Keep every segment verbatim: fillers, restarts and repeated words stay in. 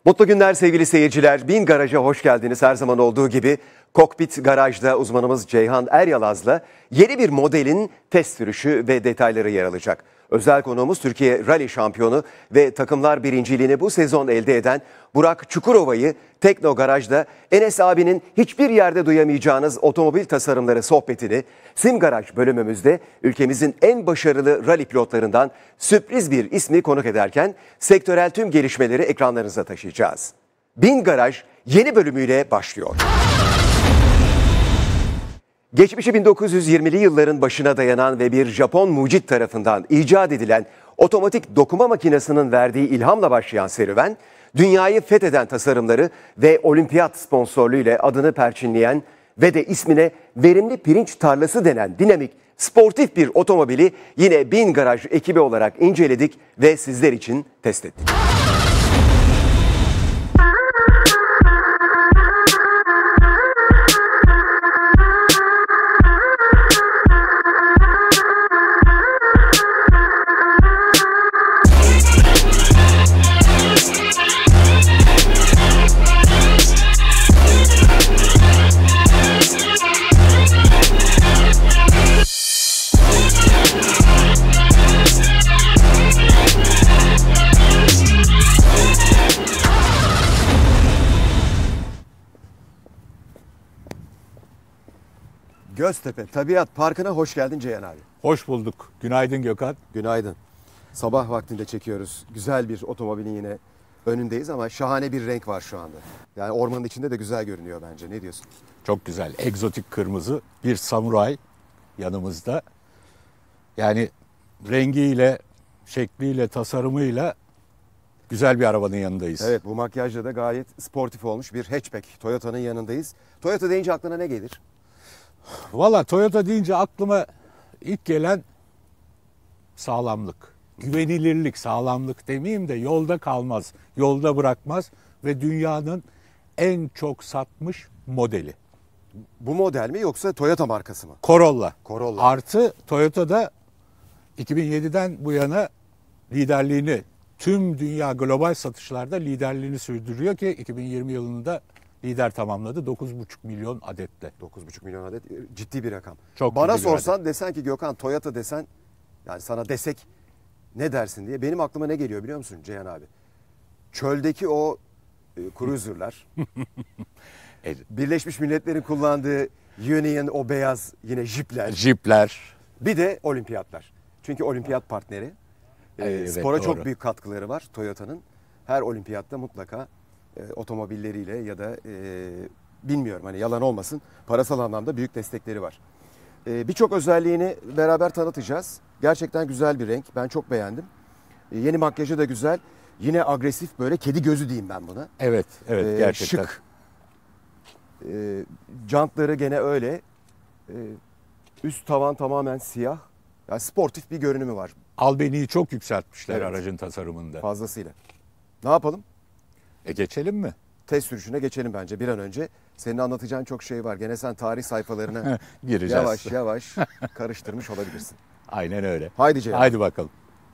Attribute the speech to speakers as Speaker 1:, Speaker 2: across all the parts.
Speaker 1: Mutlu günler sevgili seyirciler. Bin Garaj'a hoş geldiniz. Her zaman olduğu gibi Kokpit Garaj'da uzmanımız Ceyhan Eryalaz'la yeni bir modelin test sürüşü ve detayları yer alacak. Özel konuğumuz Türkiye Rally şampiyonu ve takımlar birinciliğini bu sezon elde eden Burak Çukurova'yı Tekno Garaj'da Enes abinin hiçbir yerde duyamayacağınız otomobil tasarımları sohbetini Sim Garaj bölümümüzde ülkemizin en başarılı rally pilotlarından sürpriz bir ismi konuk ederken sektörel tüm gelişmeleri ekranlarınıza taşıyacağız. Bin Garaj yeni bölümüyle başlıyor. Geçmişi bin dokuz yüz yirmili yılların başına dayanan ve bir Japon mucit tarafından icat edilen otomatik dokuma makinesinin verdiği ilhamla başlayan serüven, dünyayı fetheden tasarımları ve olimpiyat sponsorluğu ile adını perçinleyen ve de ismine verimli pirinç tarlası denen dinamik, sportif bir otomobili yine Bin Garaj ekibi olarak inceledik ve sizler için test ettik. Göztepe Tabiat Parkı'na hoş geldin Ceyhan abi.
Speaker 2: Hoş bulduk. Günaydın Gökhan.
Speaker 1: Günaydın. Sabah vaktinde çekiyoruz. Güzel bir otomobilin yine önündeyiz ama şahane bir renk var şu anda. Yani ormanın içinde de güzel görünüyor bence. Ne diyorsun?
Speaker 2: Çok güzel. Egzotik kırmızı bir samuray yanımızda. Yani rengiyle, şekliyle, tasarımıyla güzel bir arabanın yanındayız.
Speaker 1: Evet, bu makyajla da gayet sportif olmuş bir hatchback. Toyota'nın yanındayız. Toyota deyince aklına ne gelir?
Speaker 2: Valla Toyota deyince aklıma ilk gelen sağlamlık, güvenilirlik, sağlamlık demeyeyim de yolda kalmaz, yolda bırakmaz ve dünyanın en çok satmış modeli.
Speaker 1: Bu model mi yoksa Toyota markası mı?
Speaker 2: Corolla.
Speaker 1: Corolla.
Speaker 2: Artı Toyota'da iki bin yediden bu yana liderliğini, tüm dünya global satışlarda liderliğini sürdürüyor ki iki bin yirmi yılında lider tamamladı dokuz buçuk milyon adette.
Speaker 1: dokuz buçuk milyon adet ciddi bir rakam.
Speaker 2: Çok
Speaker 1: Bana
Speaker 2: ciddi bir
Speaker 1: sorsan
Speaker 2: adet.
Speaker 1: desen ki Gökhan Toyota desen, yani sana desek ne dersin diye, benim aklıma ne geliyor biliyor musun Ceyhan abi? Çöldeki o e, cruiser'lar,
Speaker 2: Evet.
Speaker 1: Birleşmiş Milletler'in kullandığı Union o beyaz yine jipler,
Speaker 2: Jeepler.
Speaker 1: bir de olimpiyatlar. Çünkü olimpiyat partneri. E,
Speaker 2: Evet,
Speaker 1: spora
Speaker 2: doğru.
Speaker 1: çok büyük katkıları var Toyota'nın. Her olimpiyatta mutlaka e, otomobilleriyle ya da e, bilmiyorum hani yalan olmasın, parasal anlamda büyük destekleri var. E, Birçok özelliğini beraber tanıtacağız. Gerçekten güzel bir renk. Ben çok beğendim. E, yeni makyajı da güzel. Yine agresif, böyle kedi gözü diyeyim ben buna.
Speaker 2: Evet, evet
Speaker 1: E,
Speaker 2: gerçekten.
Speaker 1: Şık. E, jantları gene öyle. E, üst tavan tamamen siyah. Yani sportif bir görünümü var
Speaker 2: Albeni'yi çok yükseltmişler
Speaker 1: Evet.
Speaker 2: aracın tasarımında.
Speaker 1: fazlasıyla. Ne yapalım?
Speaker 2: E geçelim mi?
Speaker 1: Test sürüşüne geçelim bence bir an önce. Senin anlatacağın çok şey var. Gene sen tarih sayfalarına
Speaker 2: Gireceğiz.
Speaker 1: yavaş yavaş karıştırmış olabilirsin.
Speaker 2: Aynen öyle.
Speaker 1: Haydi Ceyhan.
Speaker 2: Haydi bakalım.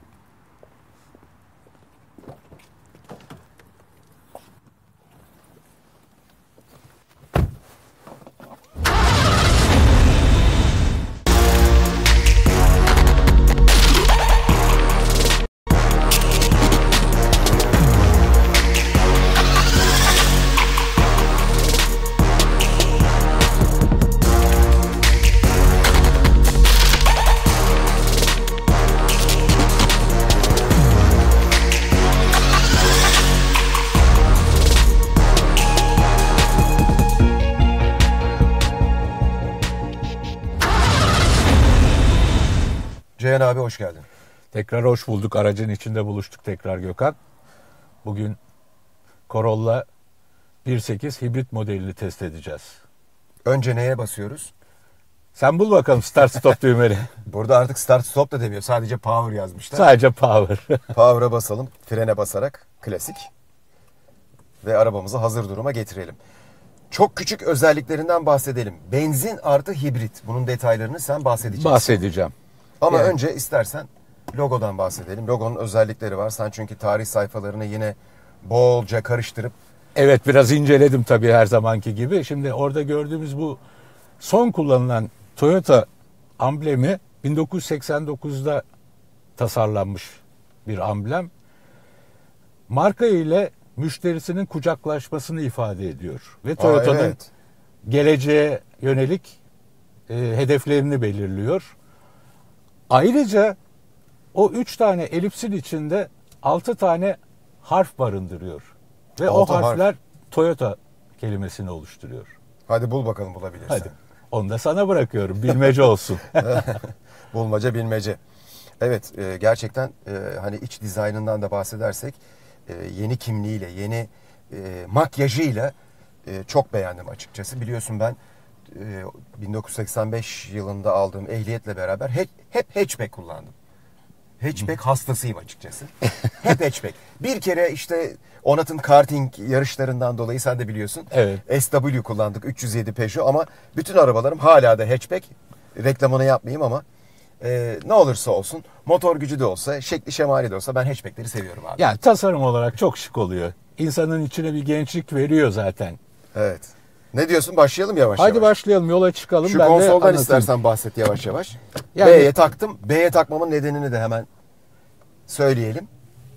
Speaker 1: Ceyhan abi hoş geldin.
Speaker 2: Tekrar hoş bulduk. Aracın içinde buluştuk tekrar Gökhan. Bugün Corolla bir nokta sekiz hibrit modelini test edeceğiz.
Speaker 1: Önce neye basıyoruz?
Speaker 2: Sen bul bakalım start stop düğmeni.
Speaker 1: Burada artık start stop da demiyor. Sadece power yazmışlar.
Speaker 2: Sadece power.
Speaker 1: Power'a basalım. Frene basarak klasik. Ve arabamızı hazır duruma getirelim. Çok küçük özelliklerinden bahsedelim. Benzin artı hibrit. Bunun detaylarını sen bahsedeceksin.
Speaker 2: Bahsedeceğim.
Speaker 1: Ama
Speaker 2: Yani.
Speaker 1: önce istersen logodan bahsedelim. Logonun özellikleri var. Sen çünkü tarih sayfalarını yine bolca karıştırıp.
Speaker 2: Evet, biraz inceledim tabii her zamanki gibi. Şimdi orada gördüğümüz bu son kullanılan Toyota amblemi bin dokuz yüz seksen dokuzda tasarlanmış bir amblem. Marka ile müşterisinin kucaklaşmasını ifade ediyor. Ve Toyota'nın
Speaker 1: evet.
Speaker 2: geleceğe yönelik e, hedeflerini belirliyor. Ayrıca o üç tane elipsin içinde altı tane harf barındırıyor. Ve
Speaker 1: Altı
Speaker 2: o harfler
Speaker 1: harf.
Speaker 2: Toyota kelimesini oluşturuyor.
Speaker 1: Hadi bul bakalım bulabilirsen.
Speaker 2: Hadi. Onu da sana bırakıyorum. Bilmece olsun.
Speaker 1: Bulmaca bilmece. Evet, e, gerçekten e, hani iç dizaynından da bahsedersek e, yeni kimliğiyle, yeni e, makyajıyla e, çok beğendim açıkçası. Biliyorsun ben e, bin dokuz yüz seksen beş yılında aldığım ehliyetle beraber hep, hep hatchback kullandım. Hatchback hastasıyım açıkçası. Hep hatchback. Bir kere işte Onat'ın karting yarışlarından dolayı sen de biliyorsun.
Speaker 2: Evet.
Speaker 1: S W kullandık, üç yüz yedi Peugeot, ama bütün arabalarım hala da hatchback. Reklamını yapmayayım ama e, ne olursa olsun, motor gücü de olsa, şekli şemali de olsa ben hatchbackleri seviyorum abi.
Speaker 2: Yani tasarım olarak çok şık oluyor. İnsanın içine bir gençlik veriyor zaten.
Speaker 1: Evet. Ne diyorsun? Başlayalım yavaş
Speaker 2: Hadi
Speaker 1: yavaş.
Speaker 2: başlayalım, yola çıkalım.
Speaker 1: Şu
Speaker 2: ben de
Speaker 1: konsoldan
Speaker 2: anlatayım.
Speaker 1: istersen bahset yavaş yavaş.
Speaker 2: Yani-
Speaker 1: B'ye taktım. B'ye takmamın nedenini de hemen söyleyelim.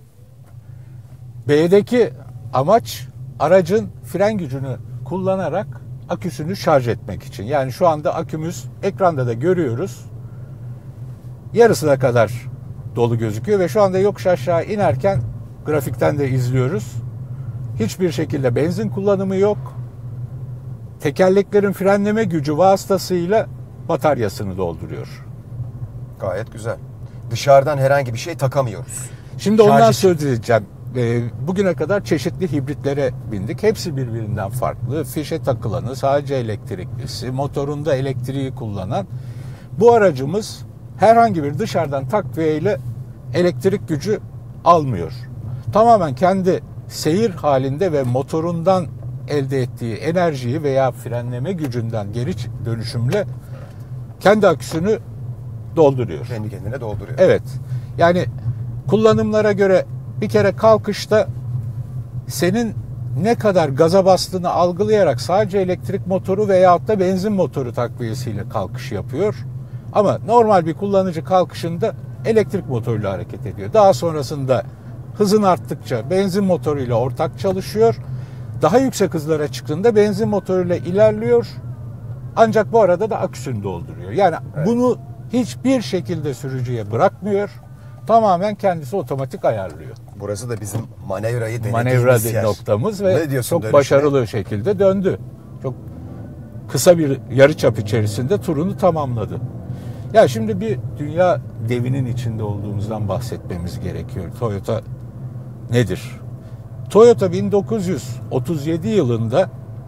Speaker 2: B'deki amaç aracın fren gücünü kullanarak aküsünü şarj etmek için. Yani şu anda akümüz ekranda da görüyoruz. Yarısına kadar dolu gözüküyor ve şu anda yokuş aşağı inerken grafikten de izliyoruz. Hiçbir şekilde benzin kullanımı yok. Tekerleklerin frenleme gücü vasıtasıyla bataryasını dolduruyor.
Speaker 1: Gayet güzel. Dışarıdan herhangi bir şey takamıyoruz.
Speaker 2: Şimdi ondan
Speaker 1: Şarj için.
Speaker 2: söz edeceğim. Ee, Bugüne kadar çeşitli hibritlere bindik. Hepsi birbirinden farklı. Fişe takılanı, sadece elektriklisi, motorunda elektriği kullanan. Bu aracımız herhangi bir dışarıdan takviyeyle elektrik gücü almıyor. Tamamen kendi seyir halinde ve motorundan elde ettiği enerjiyi veya frenleme gücünden geri dönüşümle kendi aküsünü dolduruyor.
Speaker 1: Kendi kendine dolduruyor.
Speaker 2: Evet. Yani kullanımlara göre bir kere kalkışta senin ne kadar gaza bastığını algılayarak sadece elektrik motoru veyahut da benzin motoru takviyesiyle kalkış yapıyor. Ama normal bir kullanıcı kalkışında elektrik motoruyla hareket ediyor. Daha sonrasında hızın arttıkça benzin motoruyla ortak çalışıyor. Daha yüksek hızlara çıktığında benzin motoruyla ilerliyor. Ancak bu arada da aküsünü dolduruyor. Yani
Speaker 1: Evet.
Speaker 2: bunu hiçbir şekilde sürücüye bırakmıyor. Tamamen kendisi otomatik ayarlıyor.
Speaker 1: Burası da bizim manevrayı denediğimiz
Speaker 2: Manevra
Speaker 1: yer.
Speaker 2: noktamız ve
Speaker 1: Ne diyorsun
Speaker 2: çok
Speaker 1: dönüşüne?
Speaker 2: başarılı şekilde döndü. Çok kısa bir yarıçap içerisinde turunu tamamladı. Ya şimdi bir dünya devinin içinde olduğumuzdan bahsetmemiz gerekiyor. Toyota nedir? Toyota bin dokuz yüz otuz yedi yılında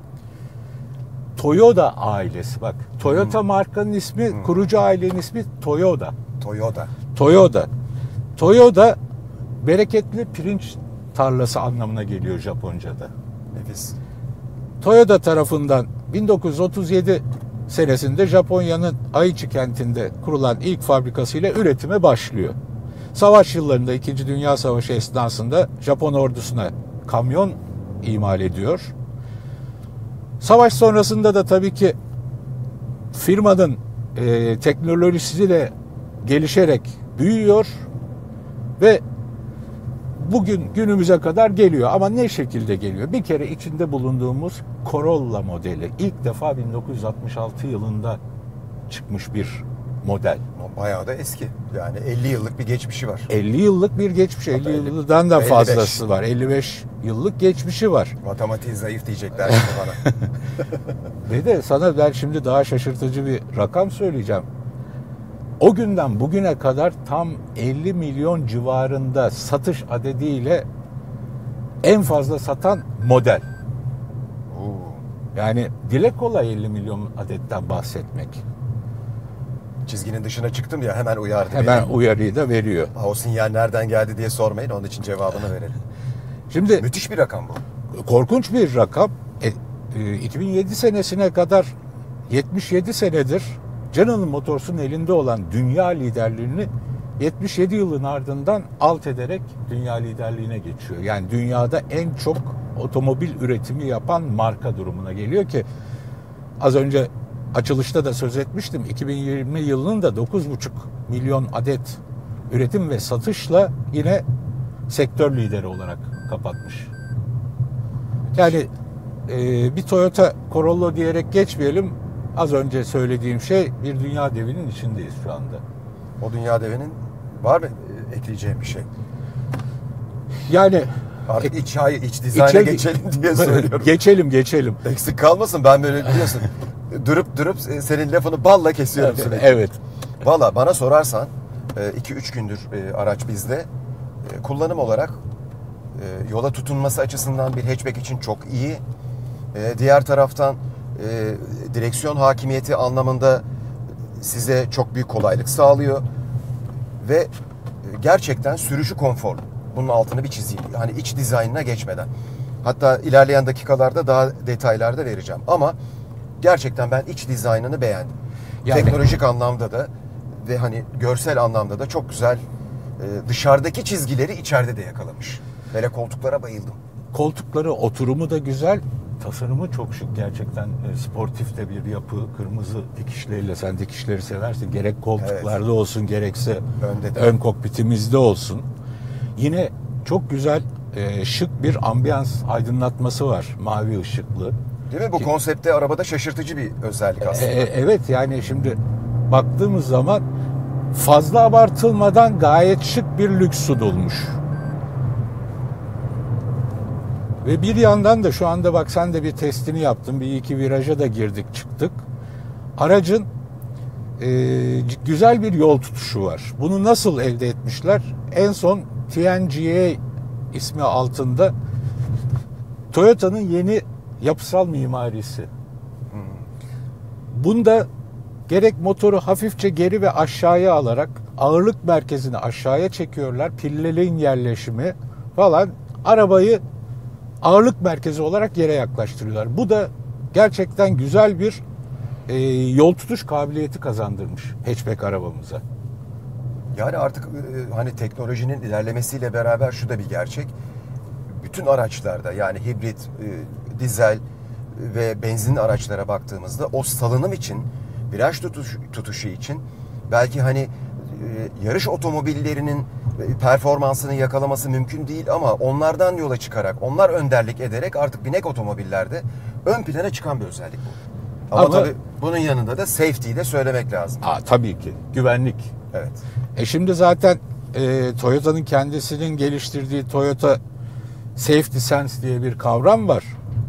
Speaker 2: Toyota ailesi, bak Toyota
Speaker 1: Hmm.
Speaker 2: markanın ismi, hmm. kurucu ailenin ismi Toyota.
Speaker 1: Toyota.
Speaker 2: Toyota. Toyota bereketli pirinç tarlası anlamına geliyor Japonca'da.
Speaker 1: Nefis.
Speaker 2: Toyota tarafından bin dokuz yüz otuz yedi senesinde Japonya'nın Aichi kentinde kurulan ilk fabrikasıyla üretime başlıyor. Savaş yıllarında, İkinci Dünya Savaşı esnasında Japon ordusuna kamyon imal ediyor. Savaş sonrasında da tabii ki firmanın e, teknolojisi de gelişerek büyüyor ve bugün günümüze kadar geliyor. Ama ne şekilde geliyor? Bir kere içinde bulunduğumuz Corolla modeli ilk defa bin dokuz yüz altmış altı yılında çıkmış bir model.
Speaker 1: Bayağı da eski. Yani elli yıllık bir geçmişi var.
Speaker 2: elli yıllık bir geçmiş, elli yıldan da
Speaker 1: elli beş.
Speaker 2: fazlası var. elli beş yıllık geçmişi var.
Speaker 1: Matematiği zayıf diyecekler şimdi bana.
Speaker 2: Ve de sana ben şimdi daha şaşırtıcı bir rakam söyleyeceğim. O günden bugüne kadar tam elli milyon civarında satış adediyle en fazla satan model.
Speaker 1: Oo.
Speaker 2: Yani dile kolay elli milyon adetten bahsetmek.
Speaker 1: Çizginin dışına çıktım ya, hemen uyardı
Speaker 2: Hemen
Speaker 1: beni.
Speaker 2: uyarıyı da veriyor.
Speaker 1: Ha, o sinyal nereden geldi diye sormayın, onun için cevabını verelim.
Speaker 2: Şimdi
Speaker 1: Müthiş bir rakam bu.
Speaker 2: korkunç bir rakam. E, e, iki bin yedi senesine kadar yetmiş yedi senedir General Motors'un elinde olan dünya liderliğini yetmiş yedi yılın ardından alt ederek dünya liderliğine geçiyor. Yani dünyada en çok otomobil üretimi yapan marka durumuna geliyor ki az önce açılışta da söz etmiştim. iki bin yirmi yılının da dokuz buçuk milyon adet üretim ve satışla yine sektör lideri olarak kapatmış. Yani e, bir Toyota Corolla diyerek geçmeyelim. Az önce söylediğim şey, bir dünya devinin içindeyiz şu anda.
Speaker 3: O dünya devinin var mı ekleyeceğim bir şey?
Speaker 2: Yani
Speaker 3: Artık iç, hayır, iç dizayna
Speaker 2: içe-
Speaker 3: geçelim diye söylüyorum.
Speaker 2: Geçelim geçelim.
Speaker 3: Eksik kalmasın, ben böyle biliyorsun. durup durup senin lafını balla kesiyorum sürekli.
Speaker 2: Evet.
Speaker 3: Valla bana sorarsan iki üç gündür araç bizde. Kullanım olarak yola tutunması açısından bir hatchback için çok iyi. Diğer taraftan direksiyon hakimiyeti anlamında size çok büyük kolaylık sağlıyor. Ve gerçekten sürüşü konforlu. Bunun altını bir çizeyim. Hani iç dizaynına geçmeden. Hatta ilerleyen dakikalarda daha detaylarda vereceğim. Ama gerçekten ben iç dizaynını beğendim.
Speaker 2: Yani,
Speaker 3: teknolojik anlamda da ve hani görsel anlamda da çok güzel. Ee, dışarıdaki çizgileri içeride de yakalamış. Böyle koltuklara bayıldım.
Speaker 2: koltukları, oturumu da güzel. Tasarımı çok şık gerçekten. E, sportif de bir yapı, kırmızı dikişleriyle, sen dikişleri seversin. Gerek koltuklarda evet. olsun, gerekse
Speaker 3: Önde de.
Speaker 2: ön kokpitimizde olsun. Yine çok güzel, e, şık bir ambiyans aydınlatması var. Mavi ışıklı.
Speaker 3: Değil mi? Bu
Speaker 2: Ki,
Speaker 3: konsepte arabada şaşırtıcı bir özellik aslında.
Speaker 2: E, evet, yani şimdi baktığımız zaman fazla abartılmadan gayet şık bir lüks sunulmuş. Ve bir yandan da şu anda bak, sen de bir testini yaptın. Bir iki viraja da girdik çıktık. Aracın e, güzel bir yol tutuşu var. Bunu nasıl elde etmişler? En son T N G A ismi altında Toyota'nın yeni yapısal mimarisi. Bunda gerek motoru hafifçe geri ve aşağıya alarak ağırlık merkezini aşağıya çekiyorlar. Pillerin yerleşimi falan arabayı ağırlık merkezi olarak yere yaklaştırıyorlar. Bu da gerçekten güzel bir e, yol tutuş kabiliyeti kazandırmış hatchback arabamıza.
Speaker 3: Yani artık e, hani teknolojinin ilerlemesiyle beraber şu da bir gerçek. Bütün araçlarda, yani hibrit, e, dizel ve benzinli araçlara baktığımızda o salınım için, viraj tutuş, tutuşu için belki hani e, yarış otomobillerinin performansını yakalaması mümkün değil ama onlardan yola çıkarak, onlar önderlik ederek artık binek otomobillerde ön plana çıkan bir özellik bu. Ama, ama tabii bunun yanında da safety'yi de söylemek lazım.
Speaker 2: Aa, tabii ki. Güvenlik.
Speaker 3: Evet.
Speaker 2: E şimdi zaten e, Toyota'nın kendisinin geliştirdiği Toyota Safety Sense diye bir kavram var.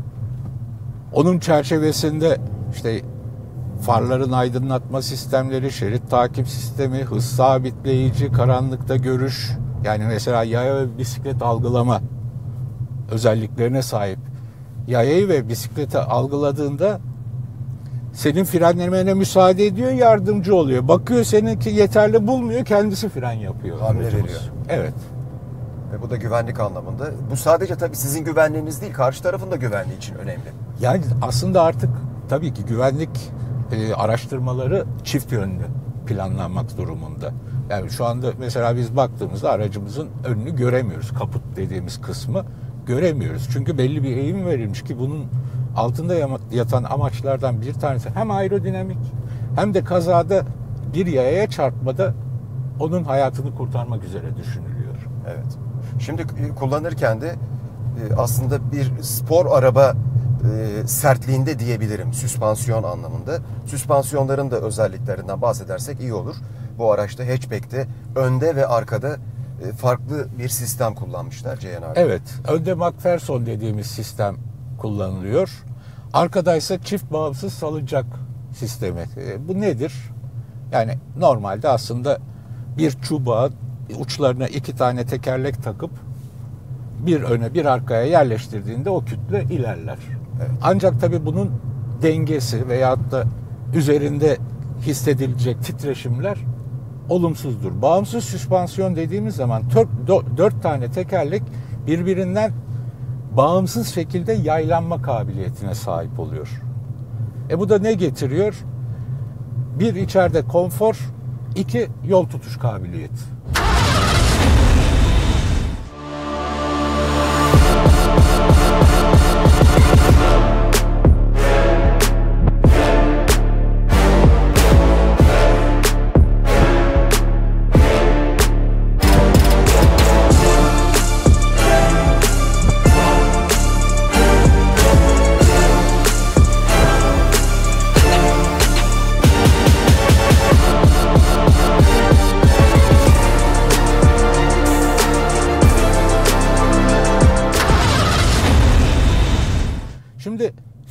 Speaker 2: Onun çerçevesinde işte farların aydınlatma sistemleri, şerit takip sistemi, hız sabitleyici, karanlıkta görüş, yani mesela yaya ve bisiklet algılama özelliklerine sahip. Yayayı ve bisikleti algıladığında senin frenlemene müsaade ediyor, yardımcı oluyor. Bakıyor seninki yeterli bulmuyor, kendisi fren yapıyor.
Speaker 3: Hamle veriyor.
Speaker 2: Evet.
Speaker 3: Ve bu da güvenlik anlamında. Bu sadece tabii sizin güvenliğiniz değil, karşı tarafın da güvenliği için önemli.
Speaker 2: Yani aslında artık tabii ki güvenlik e, araştırmaları çift yönlü planlanmak durumunda. Yani şu anda mesela biz baktığımızda aracımızın önünü göremiyoruz. Kaput dediğimiz kısmı göremiyoruz. Çünkü belli bir eğim verilmiş ki bunun altında yatan amaçlardan bir tanesi hem aerodinamik hem de kazada bir yayaya çarpmada onun hayatını kurtarmak üzere düşünülüyor.
Speaker 3: Evet. Şimdi kullanırken de aslında bir spor araba sertliğinde diyebilirim, süspansiyon anlamında. Süspansiyonların da özelliklerinden bahsedersek iyi olur. Bu araçta hatchback'te önde ve arkada farklı bir sistem kullanmışlar Ceyhan abi.
Speaker 2: Evet, önde McPherson dediğimiz sistem kullanılıyor. Arkada ise çift bağımsız salıncak sistemi. E, bu nedir? Yani normalde aslında bir çubuğa uçlarına iki tane tekerlek takıp bir öne bir arkaya yerleştirdiğinde o kütle ilerler. Evet. Ancak tabii bunun dengesi veyahut da üzerinde hissedilecek titreşimler olumsuzdur. Bağımsız süspansiyon dediğimiz zaman dört tane tekerlek birbirinden bağımsız şekilde yaylanma kabiliyetine sahip oluyor. E bu da ne getiriyor? Bir, içeride konfor, iki, yol tutuş kabiliyeti.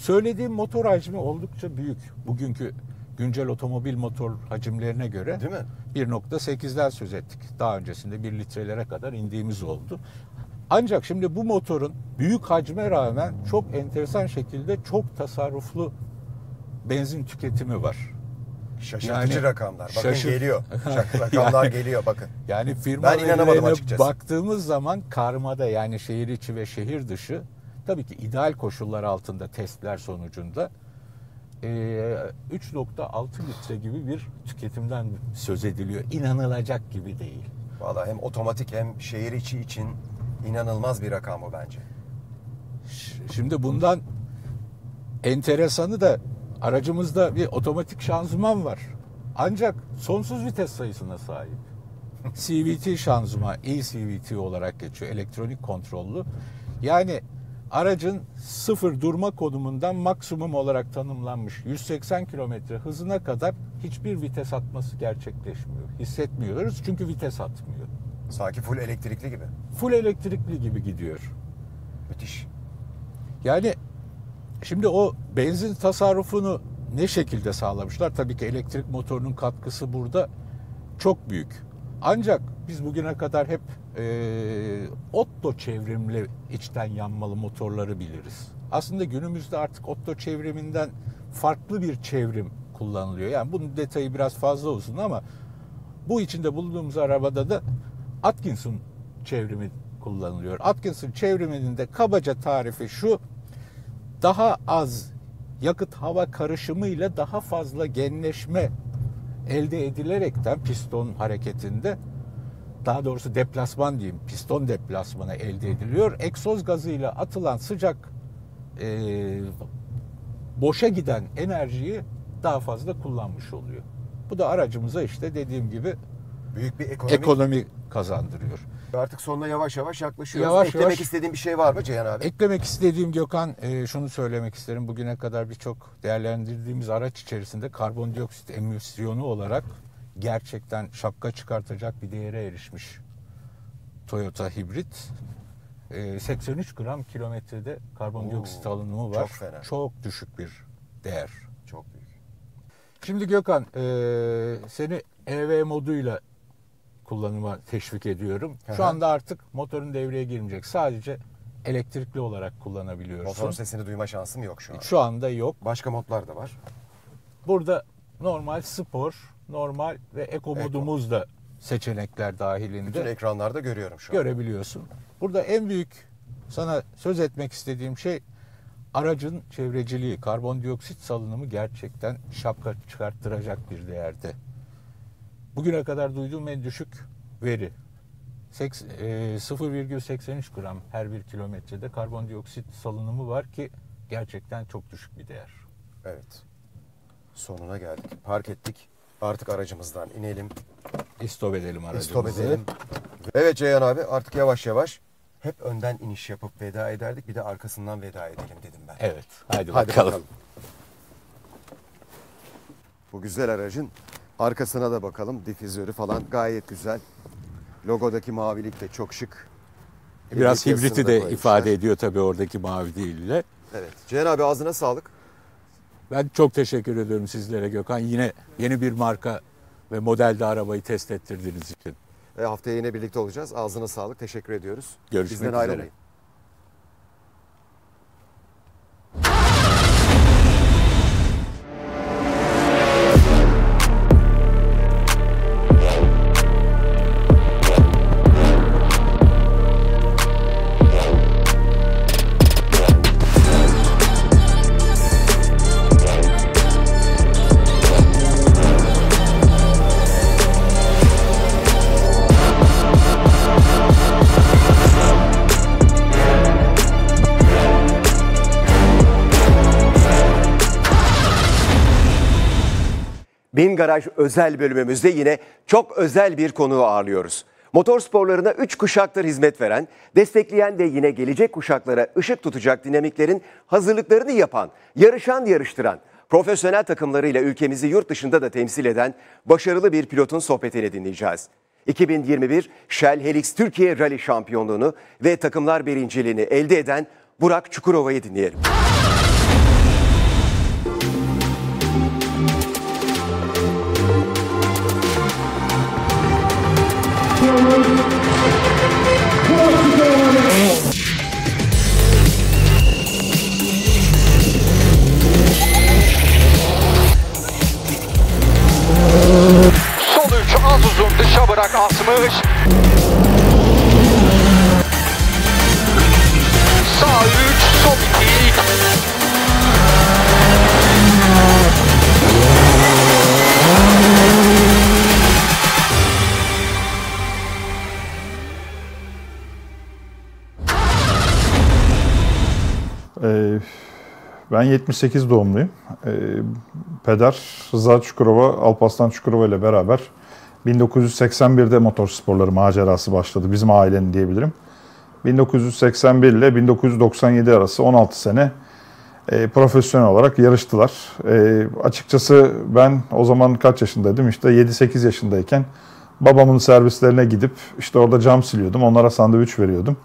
Speaker 2: söylediğim motor hacmi oldukça büyük. Bugünkü güncel otomobil motor hacimlerine göre
Speaker 3: Değil mi?
Speaker 2: bir nokta sekizden söz ettik. Daha öncesinde bir litrelere kadar indiğimiz oldu. Ancak şimdi bu motorun büyük hacme rağmen çok enteresan şekilde çok tasarruflu benzin tüketimi var.
Speaker 3: Şaşırtıcı
Speaker 2: Yani
Speaker 3: rakamlar. Bakın
Speaker 2: şaşır-
Speaker 3: geliyor. Şak- Rakamlar
Speaker 2: Yani-
Speaker 3: geliyor bakın.
Speaker 2: Yani firma
Speaker 3: Ben inanamadım
Speaker 2: verilerine
Speaker 3: açıkçası.
Speaker 2: baktığımız zaman karmada, yani şehir içi ve şehir dışı, tabii ki ideal koşullar altında testler sonucunda e, üç nokta altı litre gibi bir tüketimden söz ediliyor. İnanılacak gibi değil.
Speaker 3: Vallahi hem otomatik hem şehir içi için inanılmaz bir rakam bu bence.
Speaker 2: Ş- Şimdi bundan enteresanı da aracımızda bir otomatik şanzıman var. Ancak sonsuz vites sayısına sahip. C V T şanzıman, e-C V T olarak geçiyor, elektronik kontrollü. Yani aracın sıfır durma konumundan maksimum olarak tanımlanmış yüz seksen kilometre hızına kadar hiçbir vites atması gerçekleşmiyor. Hissetmiyoruz çünkü vites atmıyor.
Speaker 3: Sanki full elektrikli gibi.
Speaker 2: Full elektrikli gibi gidiyor.
Speaker 3: Müthiş.
Speaker 2: Yani şimdi o benzin tasarrufunu ne şekilde sağlamışlar? Tabii ki elektrik motorunun katkısı burada çok büyük. Ancak biz bugüne kadar hep e, Otto çevrimli içten yanmalı motorları biliriz. Aslında günümüzde artık Otto çevriminden farklı bir çevrim kullanılıyor. Yani bunun detayı biraz fazla uzun ama bu içinde bulunduğumuz arabada da Atkinson çevrimi kullanılıyor. Atkinson çevriminin de kabaca tarifi şu: daha az yakıt hava karışımıyla daha fazla genleşme elde edilerekten piston hareketinde, daha doğrusu deplasman diyeyim, piston deplasmanı elde ediliyor. Egzoz gazıyla atılan sıcak e, boşa giden enerjiyi daha fazla kullanmış oluyor. Bu da aracımıza işte dediğim gibi
Speaker 3: Büyük bir ekonomi.
Speaker 2: ekonomi kazandırıyor.
Speaker 3: Artık sonuna yavaş yavaş yaklaşıyoruz.
Speaker 2: Yavaş
Speaker 3: Eklemek
Speaker 2: yavaş-
Speaker 3: istediğin bir şey var mı Ceyhan abi?
Speaker 2: Eklemek istediğim Gökhan, e, şunu söylemek isterim. Bugüne kadar birçok değerlendirdiğimiz araç içerisinde karbondioksit emisyonu olarak gerçekten şapka çıkartacak bir değere erişmiş Toyota hibrit. E, seksen üç gram kilometrede karbondioksit
Speaker 3: Oo,
Speaker 2: alınımı var.
Speaker 3: çok fena.
Speaker 2: Çok düşük bir değer.
Speaker 3: Çok büyük.
Speaker 2: Şimdi Gökhan, e, seni E V moduyla kullanıma teşvik ediyorum.
Speaker 3: Hı
Speaker 2: Şu
Speaker 3: hı.
Speaker 2: anda artık motorun devreye girmeyecek. Sadece elektrikli olarak kullanabiliyorsun.
Speaker 3: Motorun sesini duyma şansım yok şu an.
Speaker 2: Şu anda yok.
Speaker 3: Başka modlar da var.
Speaker 2: Burada normal, spor, normal ve eko
Speaker 3: Eko.
Speaker 2: modumuz da seçenekler
Speaker 3: Bütün
Speaker 2: dahilinde
Speaker 3: ekranlarda görüyorum şu an.
Speaker 2: görebiliyorsun. Burada en büyük sana söz etmek istediğim şey aracın çevreciliği, karbondioksit salınımı gerçekten şapka çıkarttıracak bir değerde. Bugüne kadar duyduğum en düşük veri. Seks- e, sıfır virgül seksen üç gram her bir kilometrede karbondioksit salınımı var ki gerçekten çok düşük bir değer.
Speaker 3: Evet. Sonuna geldik. Park ettik. Artık aracımızdan inelim.
Speaker 2: İstop edelim aracımızı.
Speaker 3: Stop edelim. Evet Ceyhan abi, artık yavaş yavaş hep önden iniş yapıp veda ederdik. Bir de arkasından veda edelim dedim ben.
Speaker 2: Evet. Haydi,
Speaker 3: Hadi
Speaker 2: bakalım.
Speaker 3: bakalım. Bu güzel aracın arkasına da bakalım. Difüzörü falan gayet güzel. Logodaki mavilik de çok şık.
Speaker 2: Biraz
Speaker 3: Hibrit
Speaker 2: hibriti
Speaker 3: yazısını da
Speaker 2: de
Speaker 3: koymuşlar.
Speaker 2: ifade ediyor tabii oradaki mavi değille.
Speaker 3: Evet. Ceyhan abi, ağzına sağlık.
Speaker 2: Ben çok teşekkür ediyorum sizlere Gökhan. Yine yeni bir marka ve modelde arabayı test ettirdiğiniz için.
Speaker 3: Ve haftaya yine birlikte olacağız. Ağzına sağlık. Teşekkür ediyoruz.
Speaker 2: Görüşmek
Speaker 3: Bizden
Speaker 2: üzere.
Speaker 3: ayrılmayın.
Speaker 1: Bin Garaj özel bölümümüzde yine çok özel bir konuğu ağırlıyoruz. Motor sporlarına üç kuşaktır hizmet veren, destekleyen ve yine gelecek kuşaklara ışık tutacak dinamiklerin hazırlıklarını yapan, yarışan yarıştıran, profesyonel takımlarıyla ülkemizi yurt dışında da temsil eden başarılı bir pilotun sohbetini dinleyeceğiz. iki bin yirmi bir Shell Helix Türkiye Rally şampiyonluğunu ve takımlar birinciliğini elde eden Burak Çukurova'yı dinleyelim.
Speaker 4: yapmış. Sağ üç, sol iki.
Speaker 5: Ee, ben yetmiş sekiz doğumluyum. Ee, peder Rıza Çukurova, Alparslan Çukurova ile beraber bin dokuz yüz seksen birde motorsporları macerası başladı. Bizim ailenin diyebilirim. bin dokuz yüz seksen bir ile bin dokuz yüz doksan yedi arası on altı sene e, profesyonel olarak yarıştılar. E, açıkçası ben o zaman kaç yaşındaydım? İşte yedi sekiz yaşındayken babamın servislerine gidip işte orada cam siliyordum. Onlara sandviç veriyordum.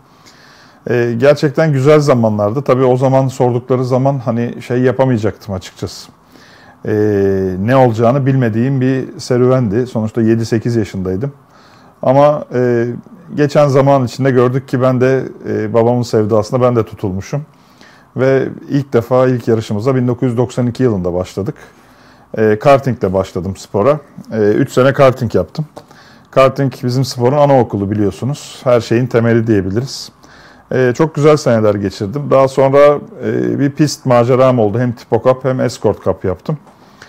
Speaker 5: Ee, gerçekten güzel zamanlardı. Tabii o zaman sordukları zaman hani şey yapamayacaktım açıkçası. Ee, ne olacağını bilmediğim bir serüvendi. Sonuçta yedi sekiz yaşındaydım. Ama e, geçen zaman içinde gördük ki ben de e, babamın sevdasına ben de tutulmuşum. Ve ilk defa ilk yarışımıza bin dokuz yüz doksan iki yılında başladık. E, kartingle başladım spora. üç sene karting yaptım. Karting bizim sporun anaokulu biliyorsunuz. Her şeyin temeli diyebiliriz. Ee, çok güzel seneler geçirdim. Daha sonra e, bir pist maceram oldu. Hem Tipo Cup hem Escort Cup yaptım.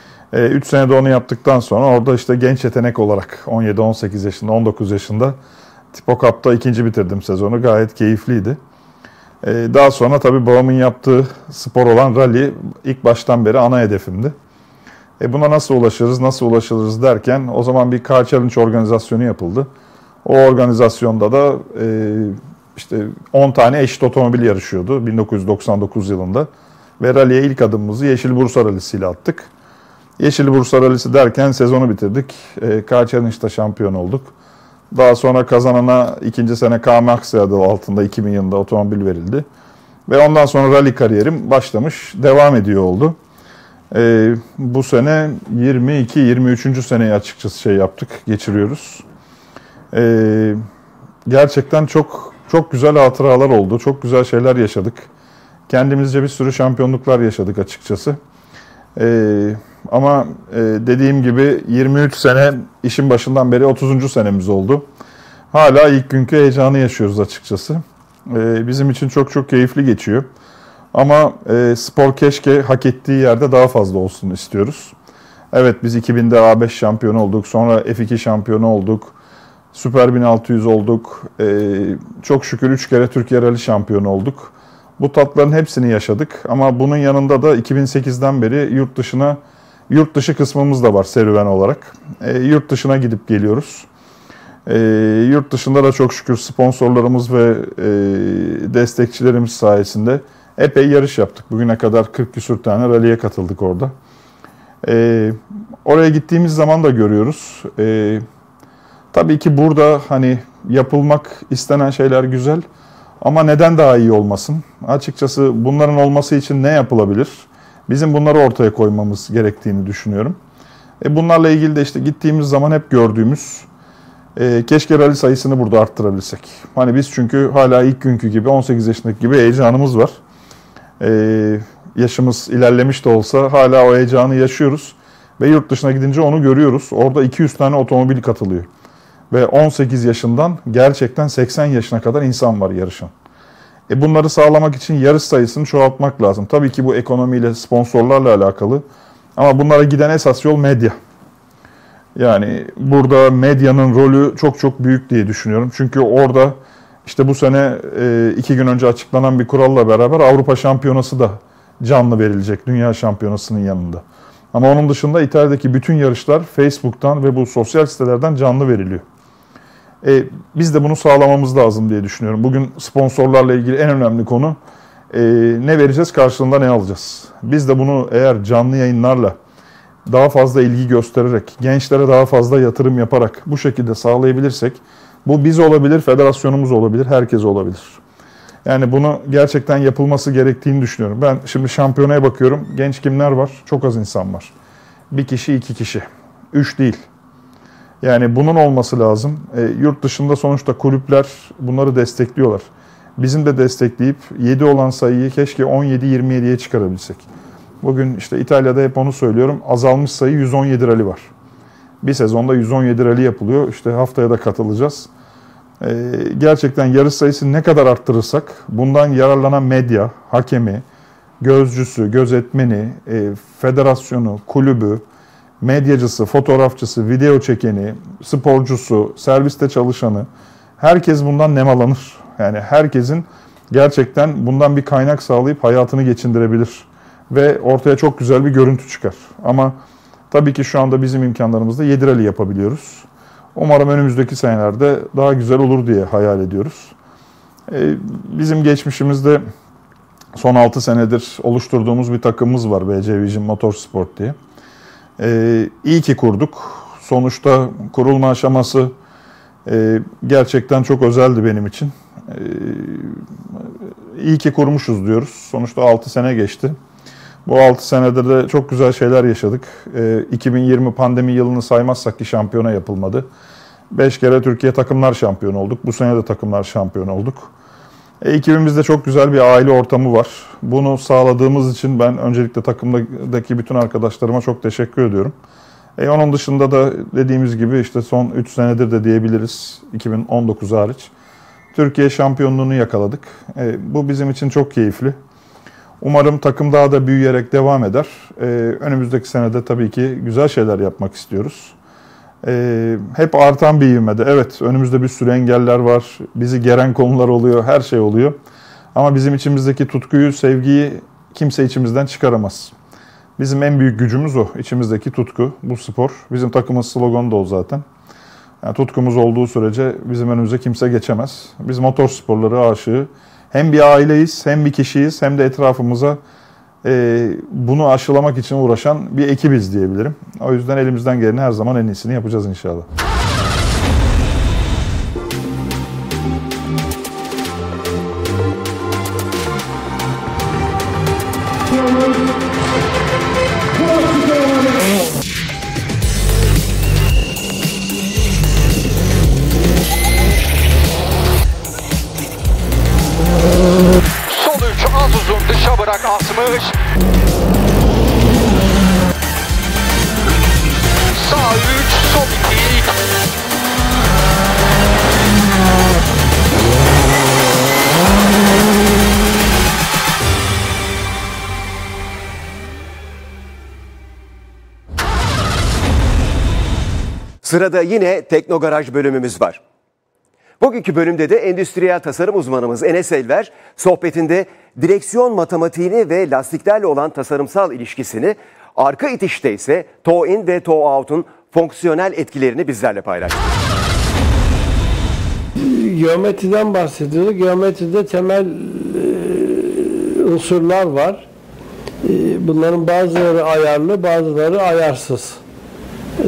Speaker 5: üç e, senede onu yaptıktan sonra orada işte genç yetenek olarak on yedi on sekiz yaşında, on dokuz yaşında Tipo Cup'ta ikinci bitirdim sezonu. Gayet keyifliydi. E, daha sonra tabii babamın yaptığı spor olan rally ilk baştan beri ana hedefimdi. E, buna nasıl ulaşırız, nasıl ulaşırız derken o zaman bir Car Challenge organizasyonu yapıldı. O organizasyonda da e, İşte on tane eşit otomobil yarışıyordu bin dokuz yüz doksan dokuz yılında. Ve rally'e ilk adımımızı Yeşil Bursa Rally'si ile attık. Yeşil Bursa Rally'si derken sezonu bitirdik. E, Car Challenge'da şampiyon olduk. Daha sonra kazanana ikinci sene K-Maxi adı altında iki bin yılında otomobil verildi. Ve ondan sonra rally kariyerim başlamış, devam ediyor oldu. E, bu sene yirmi iki yirmi üçüncü seneyi açıkçası şey yaptık, geçiriyoruz. E, gerçekten çok... Çok güzel hatıralar oldu. Çok güzel şeyler yaşadık. Kendimizce bir sürü şampiyonluklar yaşadık açıkçası. Ee, ama e, dediğim gibi yirmi üç sene işin başından beri otuzuncu senemiz oldu. Hala ilk günkü heyecanı yaşıyoruz açıkçası. Ee, bizim için çok çok keyifli geçiyor. Ama e, spor keşke hak ettiği yerde daha fazla olsun istiyoruz. Evet biz iki binde A beş şampiyonu olduk. Sonra F iki şampiyonu olduk. Süper bin altı yüz olduk. Ee, çok şükür üç kere Türkiye Rally şampiyonu olduk. Bu tatların hepsini yaşadık. Ama bunun yanında da iki bin sekizden beri yurt dışına, yurt dışı kısmımız da var serüven olarak. Ee, yurt dışına gidip geliyoruz. Ee, yurt dışında da çok şükür sponsorlarımız ve e, destekçilerimiz sayesinde epey yarış yaptık. Bugüne kadar kırk küsür tane rally'e katıldık orada. Ee, oraya gittiğimiz zaman da görüyoruz. Ee, Tabii ki burada hani yapılmak istenen şeyler güzel ama neden daha iyi olmasın? Açıkçası bunların olması için ne yapılabilir? Bizim bunları ortaya koymamız gerektiğini düşünüyorum. E bunlarla ilgili de işte gittiğimiz zaman hep gördüğümüz e, keşke rally sayısını burada arttırabilsek. Hani biz çünkü hala ilk günkü gibi on sekiz yaşındaki gibi heyecanımız var. E, yaşımız ilerlemiş de olsa hala o heyecanı yaşıyoruz. Ve yurt dışına gidince onu görüyoruz. Orada iki yüz tane otomobil katılıyor. Ve on sekiz yaşından gerçekten seksen yaşına kadar insan var yarışan. E bunları sağlamak için yarış sayısını çoğaltmak lazım. Tabii ki bu ekonomiyle, sponsorlarla alakalı. Ama bunlara giden esas yol medya. Yani burada medyanın rolü çok çok büyük diye düşünüyorum. Çünkü orada işte bu sene iki gün önce açıklanan bir kuralla beraber Avrupa Şampiyonası da canlı verilecek Dünya Şampiyonası'nın yanında. Ama onun dışında İtalya'daki bütün yarışlar Facebook'tan ve bu sosyal sitelerden canlı veriliyor. E, biz de bunu sağlamamız lazım diye düşünüyorum. Bugün sponsorlarla ilgili en önemli konu e, ne vereceğiz, karşılığında ne alacağız? Biz de bunu eğer canlı yayınlarla daha fazla ilgi göstererek, gençlere daha fazla yatırım yaparak bu şekilde sağlayabilirsek, bu biz olabilir, federasyonumuz olabilir, herkes olabilir. Yani bunu gerçekten yapılması gerektiğini düşünüyorum. Ben şimdi şampiyonaya bakıyorum. Genç kimler var? Çok az insan var. Bir kişi, iki kişi. Üç değil. Yani bunun olması lazım. E, yurt dışında sonuçta kulüpler bunları destekliyorlar. Bizim de destekleyip yedi olan sayıyı keşke on yedi yirmi yediye çıkarabilsek. Bugün işte İtalya'da hep onu söylüyorum. Azalmış sayı yüz on yedi rally var. Bir sezonda yüz on yedi rally yapılıyor. İşte haftaya da katılacağız. Ee, gerçekten yarış sayısını ne kadar arttırırsak bundan yararlanan medya, hakemi, gözcüsü, gözetmeni, e, federasyonu, kulübü, medyacısı, fotoğrafçısı, video çekeni, sporcusu, serviste çalışanı, herkes bundan nemalanır. Yani herkesin gerçekten bundan bir kaynak sağlayıp hayatını geçindirebilir. Ve ortaya çok güzel bir görüntü çıkar. Ama tabii ki şu anda bizim imkanlarımızda yedi rally yapabiliyoruz. Umarım önümüzdeki senelerde daha güzel olur diye hayal ediyoruz. Ee, bizim geçmişimizde son altı senedir oluşturduğumuz bir takımımız var, B C Vision Motorsport diye. Ee, iyi ki kurduk. Sonuçta kurulma aşaması e, gerçekten çok özeldi benim için. Ee, iyi ki kurmuşuz diyoruz. Sonuçta altı sene geçti. Bu altı senedir de çok güzel şeyler yaşadık. Ee, iki bin yirmi pandemi yılını saymazsak ki şampiyona yapılmadı. beş kere Türkiye takımlar şampiyonu olduk. Bu sene de takımlar şampiyonu olduk. E, ekibimizde çok güzel bir aile ortamı var. Bunu sağladığımız için ben öncelikle takımdaki bütün arkadaşlarıma çok teşekkür ediyorum. E, onun dışında da dediğimiz gibi işte son üç senedir de diyebiliriz, iki bin on dokuz hariç, Türkiye şampiyonluğunu yakaladık. E, bu bizim için çok keyifli. Umarım takım daha da büyüyerek devam eder. Ee, önümüzdeki senede tabii ki güzel şeyler yapmak istiyoruz. Ee, hep artan bir ivmede. Evet, önümüzde bir sürü engeller var. Bizi geren konular oluyor, her şey oluyor. Ama bizim içimizdeki tutkuyu, sevgiyi kimse içimizden çıkaramaz. Bizim en büyük gücümüz o, içimizdeki tutku, bu spor. Bizim takımın sloganı da o zaten. Yani tutkumuz olduğu sürece bizim önümüze kimse geçemez. Biz motor sporları aşığı. Hem bir aileyiz, hem bir kişiyiz, hem de etrafımıza e, bunu aşılamak için uğraşan bir ekibiz diyebilirim. O yüzden elimizden geleni her zaman en iyisini yapacağız inşallah.
Speaker 4: Dışa bırak asmış. Sağ üç, sol iki.
Speaker 1: Sırada yine Teknogaraj bölümümüz var. Bugünkü bölümde de endüstriyel tasarım uzmanımız Enes Elver sohbetinde direksiyon matematiğini ve lastiklerle olan tasarımsal ilişkisini, arka itişte ise toe-in ve toe-out'un fonksiyonel etkilerini bizlerle paylaştı.
Speaker 6: Geometriden bahsediyoruz. Geometride temel e, unsurlar var. E, bunların bazıları ayarlı, bazıları ayarsız. E,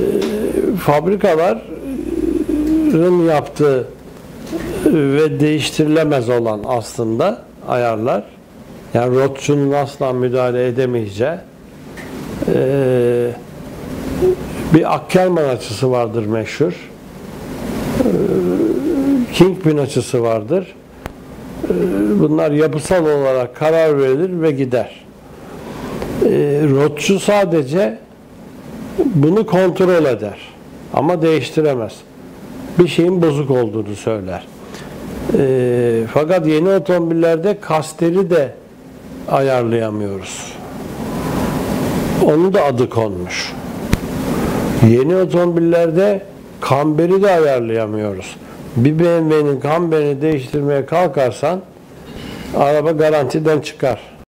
Speaker 6: fabrikaların yaptığı ve değiştirilemez olan aslında ayarlar. Yani rotçunun asla müdahale edemeyeceği ee, bir Ackermann açısı vardır meşhur. Ee, Kingpin açısı vardır. Ee, bunlar yapısal olarak karar verilir ve gider. Ee, rotçu sadece bunu kontrol eder. Ama değiştiremez. Bir şeyin bozuk olduğunu söyler. E, fakat yeni otomobillerde kasteri de ayarlayamıyoruz. Onun da adı konmuş. Yeni otomobillerde kamberi de ayarlayamıyoruz. Bir B M W'nin kamberini değiştirmeye kalkarsan araba garantiden çıkar.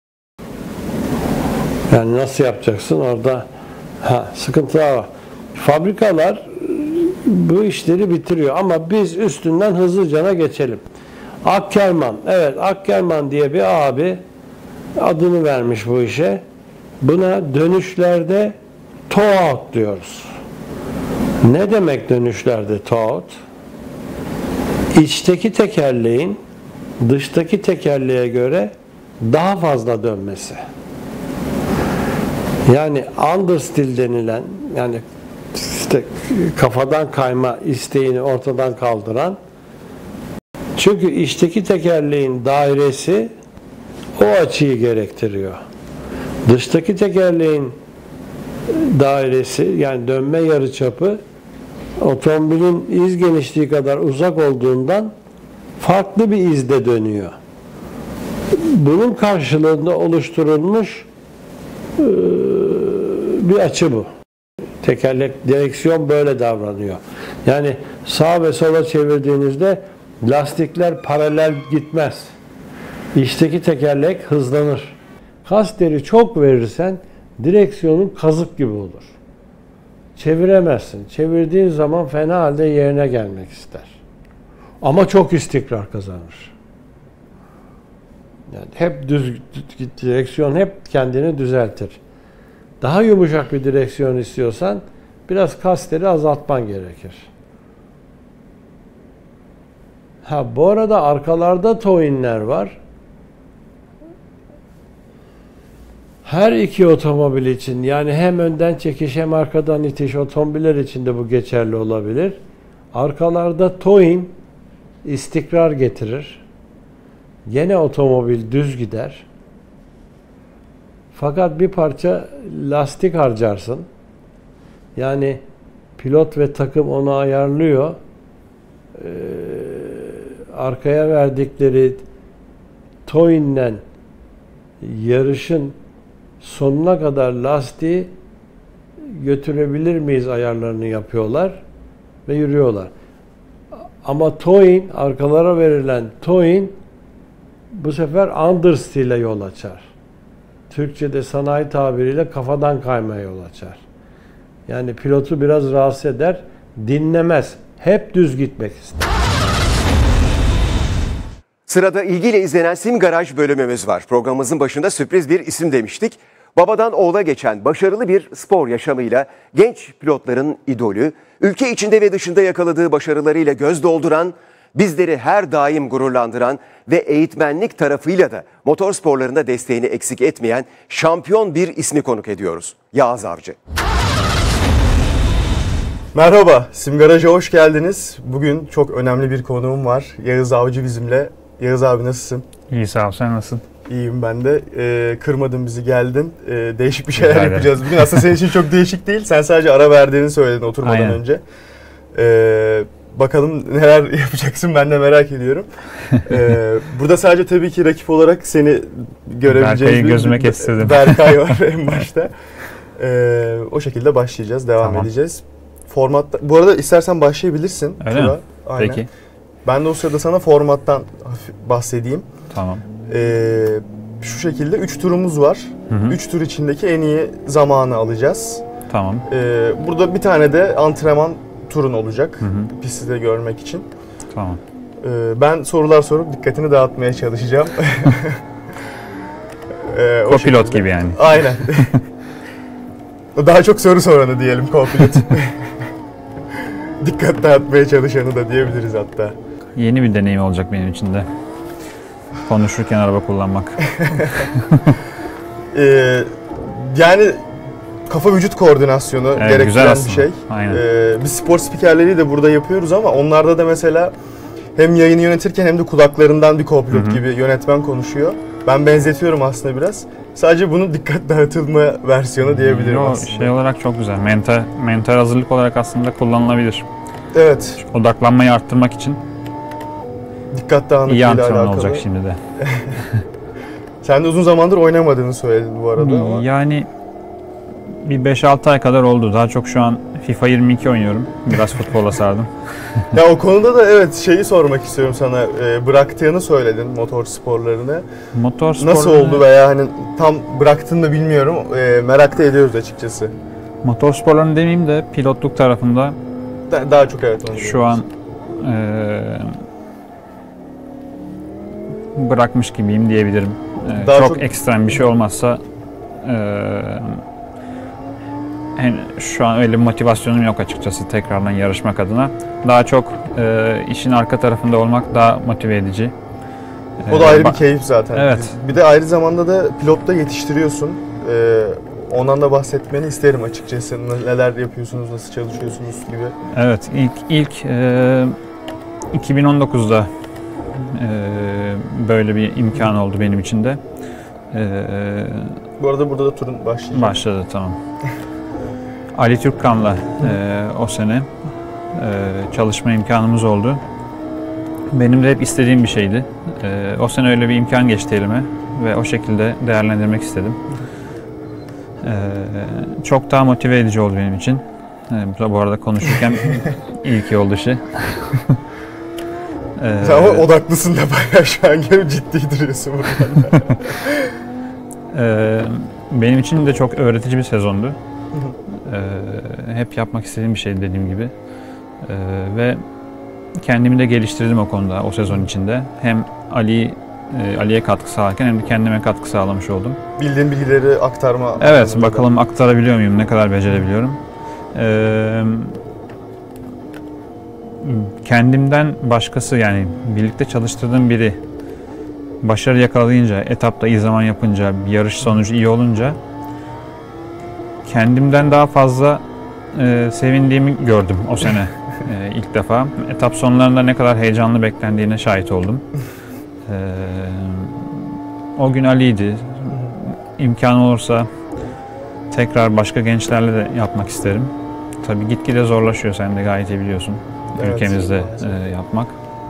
Speaker 6: Yani nasıl yapacaksın orada? Ha, sıkıntılar var. Fabrikalar bu işleri bitiriyor ama biz üstünden hızlıca geçelim. Ackermann, evet Ackermann diye bir abi adını vermiş bu işe. Buna dönüşlerde toe-out diyoruz. Ne demek dönüşlerde toe-out? İçteki tekerleğin dıştaki tekerleğe göre daha fazla dönmesi. Yani understeer denilen, yani işte kafadan kayma isteğini ortadan kaldıran, çünkü içteki tekerleğin dairesi o açıyı gerektiriyor. Dıştaki tekerleğin dairesi yani dönme yarıçapı otomobilin iz genişliği kadar uzak olduğundan farklı bir izde dönüyor. Bunun karşılığında oluşturulmuş e, bir açı bu. Tekerlek, direksiyon böyle davranıyor. Yani sağa ve sola çevirdiğinizde lastikler paralel gitmez. İçteki tekerlek hızlanır. Kasteri çok verirsen direksiyonun kazık gibi olur. Çeviremezsin. Çevirdiğin zaman fena halde yerine gelmek ister. Ama çok istikrar kazanır. Yani hep düz direksiyon hep kendini düzeltir. Daha yumuşak bir direksiyon istiyorsan biraz kasteri azaltman gerekir. Ha bu arada arkalarda towinler var. Her iki otomobil için yani hem önden çekiş hem arkadan itiş otomobiller için de bu geçerli olabilir. Arkalarda towing istikrar getirir. Gene otomobil düz gider. Fakat bir parça lastik harcarsın. Yani pilot ve takım onu ayarlıyor. Ee, arkaya verdikleri towing'den yarışın sonuna kadar lastiği götürebilir miyiz ayarlarını yapıyorlar ve yürüyorlar. Ama towing, arkalara verilen towing bu sefer understeer'le yol açar. Türkçe'de sanayi tabiriyle kafadan kaymaya yol açar. Yani pilotu biraz rahatsız eder, dinlemez. Hep düz gitmek ister.
Speaker 1: Sırada ilgiyle izlenen Sim Garaj bölümümüz var. Programımızın başında sürpriz bir isim demiştik. Babadan oğula geçen başarılı bir spor yaşamıyla genç pilotların idolü, ülke içinde ve dışında yakaladığı başarılarıyla göz dolduran, bizleri her daim gururlandıran ve eğitmenlik tarafıyla da motor sporlarında desteğini eksik etmeyen şampiyon bir ismi konuk ediyoruz. Yağız Avcı.
Speaker 7: Merhaba, Sim Garaj'a hoş geldiniz. Bugün çok önemli bir konuğum var. Yağız Avcı bizimle. Yağız abi nasılsın?
Speaker 8: İyi sağ ol, sen nasılsın?
Speaker 7: İyiyim ben de. Ee, kırmadın bizi, geldin. Ee, değişik bir şeyler yapacağız bugün. Aslında senin için çok değişik değil. Sen sadece ara verdiğini söyledin oturmadan
Speaker 8: Aynen.
Speaker 7: önce. Ee, bakalım neler yapacaksın, ben de merak ediyorum. Ee, burada sadece tabii ki rakip olarak seni görebileceğiz.
Speaker 8: Berkay'ı gözüme kestirdim.
Speaker 7: Berkay var en başta. Ee, o şekilde başlayacağız, devam
Speaker 8: Tamam.
Speaker 7: edeceğiz. Formatta, bu arada istersen başlayabilirsin.
Speaker 8: Öyle mi?
Speaker 7: Aynen.
Speaker 8: Peki.
Speaker 7: Ben de o sırada sana formattan bahsedeyim.
Speaker 8: Tamam.
Speaker 7: Ee, şu şekilde üç turumuz var. üç tur içindeki en iyi zamanı alacağız.
Speaker 8: Tamam.
Speaker 7: Ee, burada bir tane de antrenman turun olacak.
Speaker 8: Hı hı.
Speaker 7: Pisti de görmek için.
Speaker 8: Tamam.
Speaker 7: Ee, ben sorular sorup dikkatini dağıtmaya çalışacağım. ee,
Speaker 8: Kopilot gibi yani.
Speaker 7: Aynen. Daha çok soru soranı diyelim co-pilot. Dikkat dağıtmaya çalışanı da diyebiliriz hatta.
Speaker 8: Yeni bir deneyim olacak benim için de. Konuşurken araba kullanmak.
Speaker 7: Ee, yani kafa vücut koordinasyonu
Speaker 8: Evet,
Speaker 7: gerektiren
Speaker 8: güzel
Speaker 7: bir
Speaker 8: aslında.
Speaker 7: şey.
Speaker 8: Aynen.
Speaker 7: Ee, biz spor spikerleri de burada yapıyoruz ama onlarda da mesela hem yayını yönetirken hem de kulaklarından bir co-pilot gibi yönetmen konuşuyor. Ben benzetiyorum aslında biraz. Sadece bunun dikkat dağıtılma versiyonu diyebilirim
Speaker 8: Yo,
Speaker 7: aslında.
Speaker 8: şey olarak çok güzel. Mental, mental hazırlık olarak aslında kullanılabilir.
Speaker 7: Evet.
Speaker 8: Odaklanmayı arttırmak için
Speaker 7: Dikkat dağınıklığıyla
Speaker 8: iyi antrenman
Speaker 7: alakalı.
Speaker 8: olacak şimdi de.
Speaker 7: Sen de uzun zamandır oynamadığını söyledin bu arada ama.
Speaker 8: Yani bir beş altı ay kadar oldu. Daha çok şu an FIFA yirmi iki oynuyorum. Biraz futbola sardım.
Speaker 7: Ya o konuda da evet şeyi sormak istiyorum sana. Ee, bıraktığını söyledin motor sporlarını.
Speaker 8: Motor
Speaker 7: Nasıl
Speaker 8: sporlarını-
Speaker 7: oldu veya hani tam bıraktığını da bilmiyorum. Ee, merak da ediyoruz açıkçası.
Speaker 8: Motor sporlarını demeyeyim de pilotluk tarafında
Speaker 7: Da- daha çok evet onu
Speaker 8: şu
Speaker 7: diyoruz.
Speaker 8: an eee, bırakmış gibiyim diyebilirim. Eee,
Speaker 7: Daha
Speaker 8: çok,
Speaker 7: çok-
Speaker 8: ekstrem bir şey olmazsa eee, hen- şu an öyle bir motivasyonum yok açıkçası tekrardan yarışmak adına. Daha çok eee, işin arka tarafında olmak daha motive edici.
Speaker 7: O da
Speaker 8: Eee,
Speaker 7: ayrı bir
Speaker 8: ba-
Speaker 7: keyif zaten.
Speaker 8: Evet.
Speaker 7: Bir de ayrı zamanda da pilotta yetiştiriyorsun. Ee, ondan da bahsetmeni isterim açıkçası. Neler yapıyorsunuz, nasıl çalışıyorsunuz gibi.
Speaker 8: Evet, ilk ilk e, iki bin on dokuzda e, böyle bir imkan oldu benim için de. E,
Speaker 7: Bu arada burada da turun başlayacak.
Speaker 8: başladı tamam. Ali Türkkan'la e, o sene e, çalışma imkanımız oldu. Benim de hep istediğim bir şeydi. E, o sene öyle bir imkan geçti elime ve o şekilde değerlendirmek istedim. E, çok daha motive edici oldu benim için. E, bu arada konuşurken iyi ki oldu şey.
Speaker 7: Ee, Ama odaklısın da bayağı şu an gibi ciddi duruyorsun burada.
Speaker 8: ee, benim için de çok öğretici bir sezondu. Ee, hep yapmak istediğim bir şeydi dediğim gibi. Ee, ve kendimi de geliştirdim o konuda o sezon içinde. Hem Ali e, Ali'ye katkı sağlarken hem de kendime katkı sağlamış oldum.
Speaker 7: Bildiğin bilgileri aktarma.
Speaker 8: Evet, bakalım aktarabiliyor muyum, ne kadar becerebiliyorum. Ee, Kendimden başkası, yani birlikte çalıştırdığım biri başarı yakalayınca, etapta iyi zaman yapınca, bir yarış sonucu iyi olunca kendimden daha fazla e, sevindiğimi gördüm o sene e, ilk defa. Etap sonlarında ne kadar heyecanlı beklendiğine şahit oldum. E, o gün Ali'ydi. İmkan olursa tekrar başka gençlerle de yapmak isterim. Tabii gitgide zorlaşıyor, sen de gayet iyi biliyorsun.
Speaker 7: Evet,
Speaker 8: Ülkemizde e, yapmak.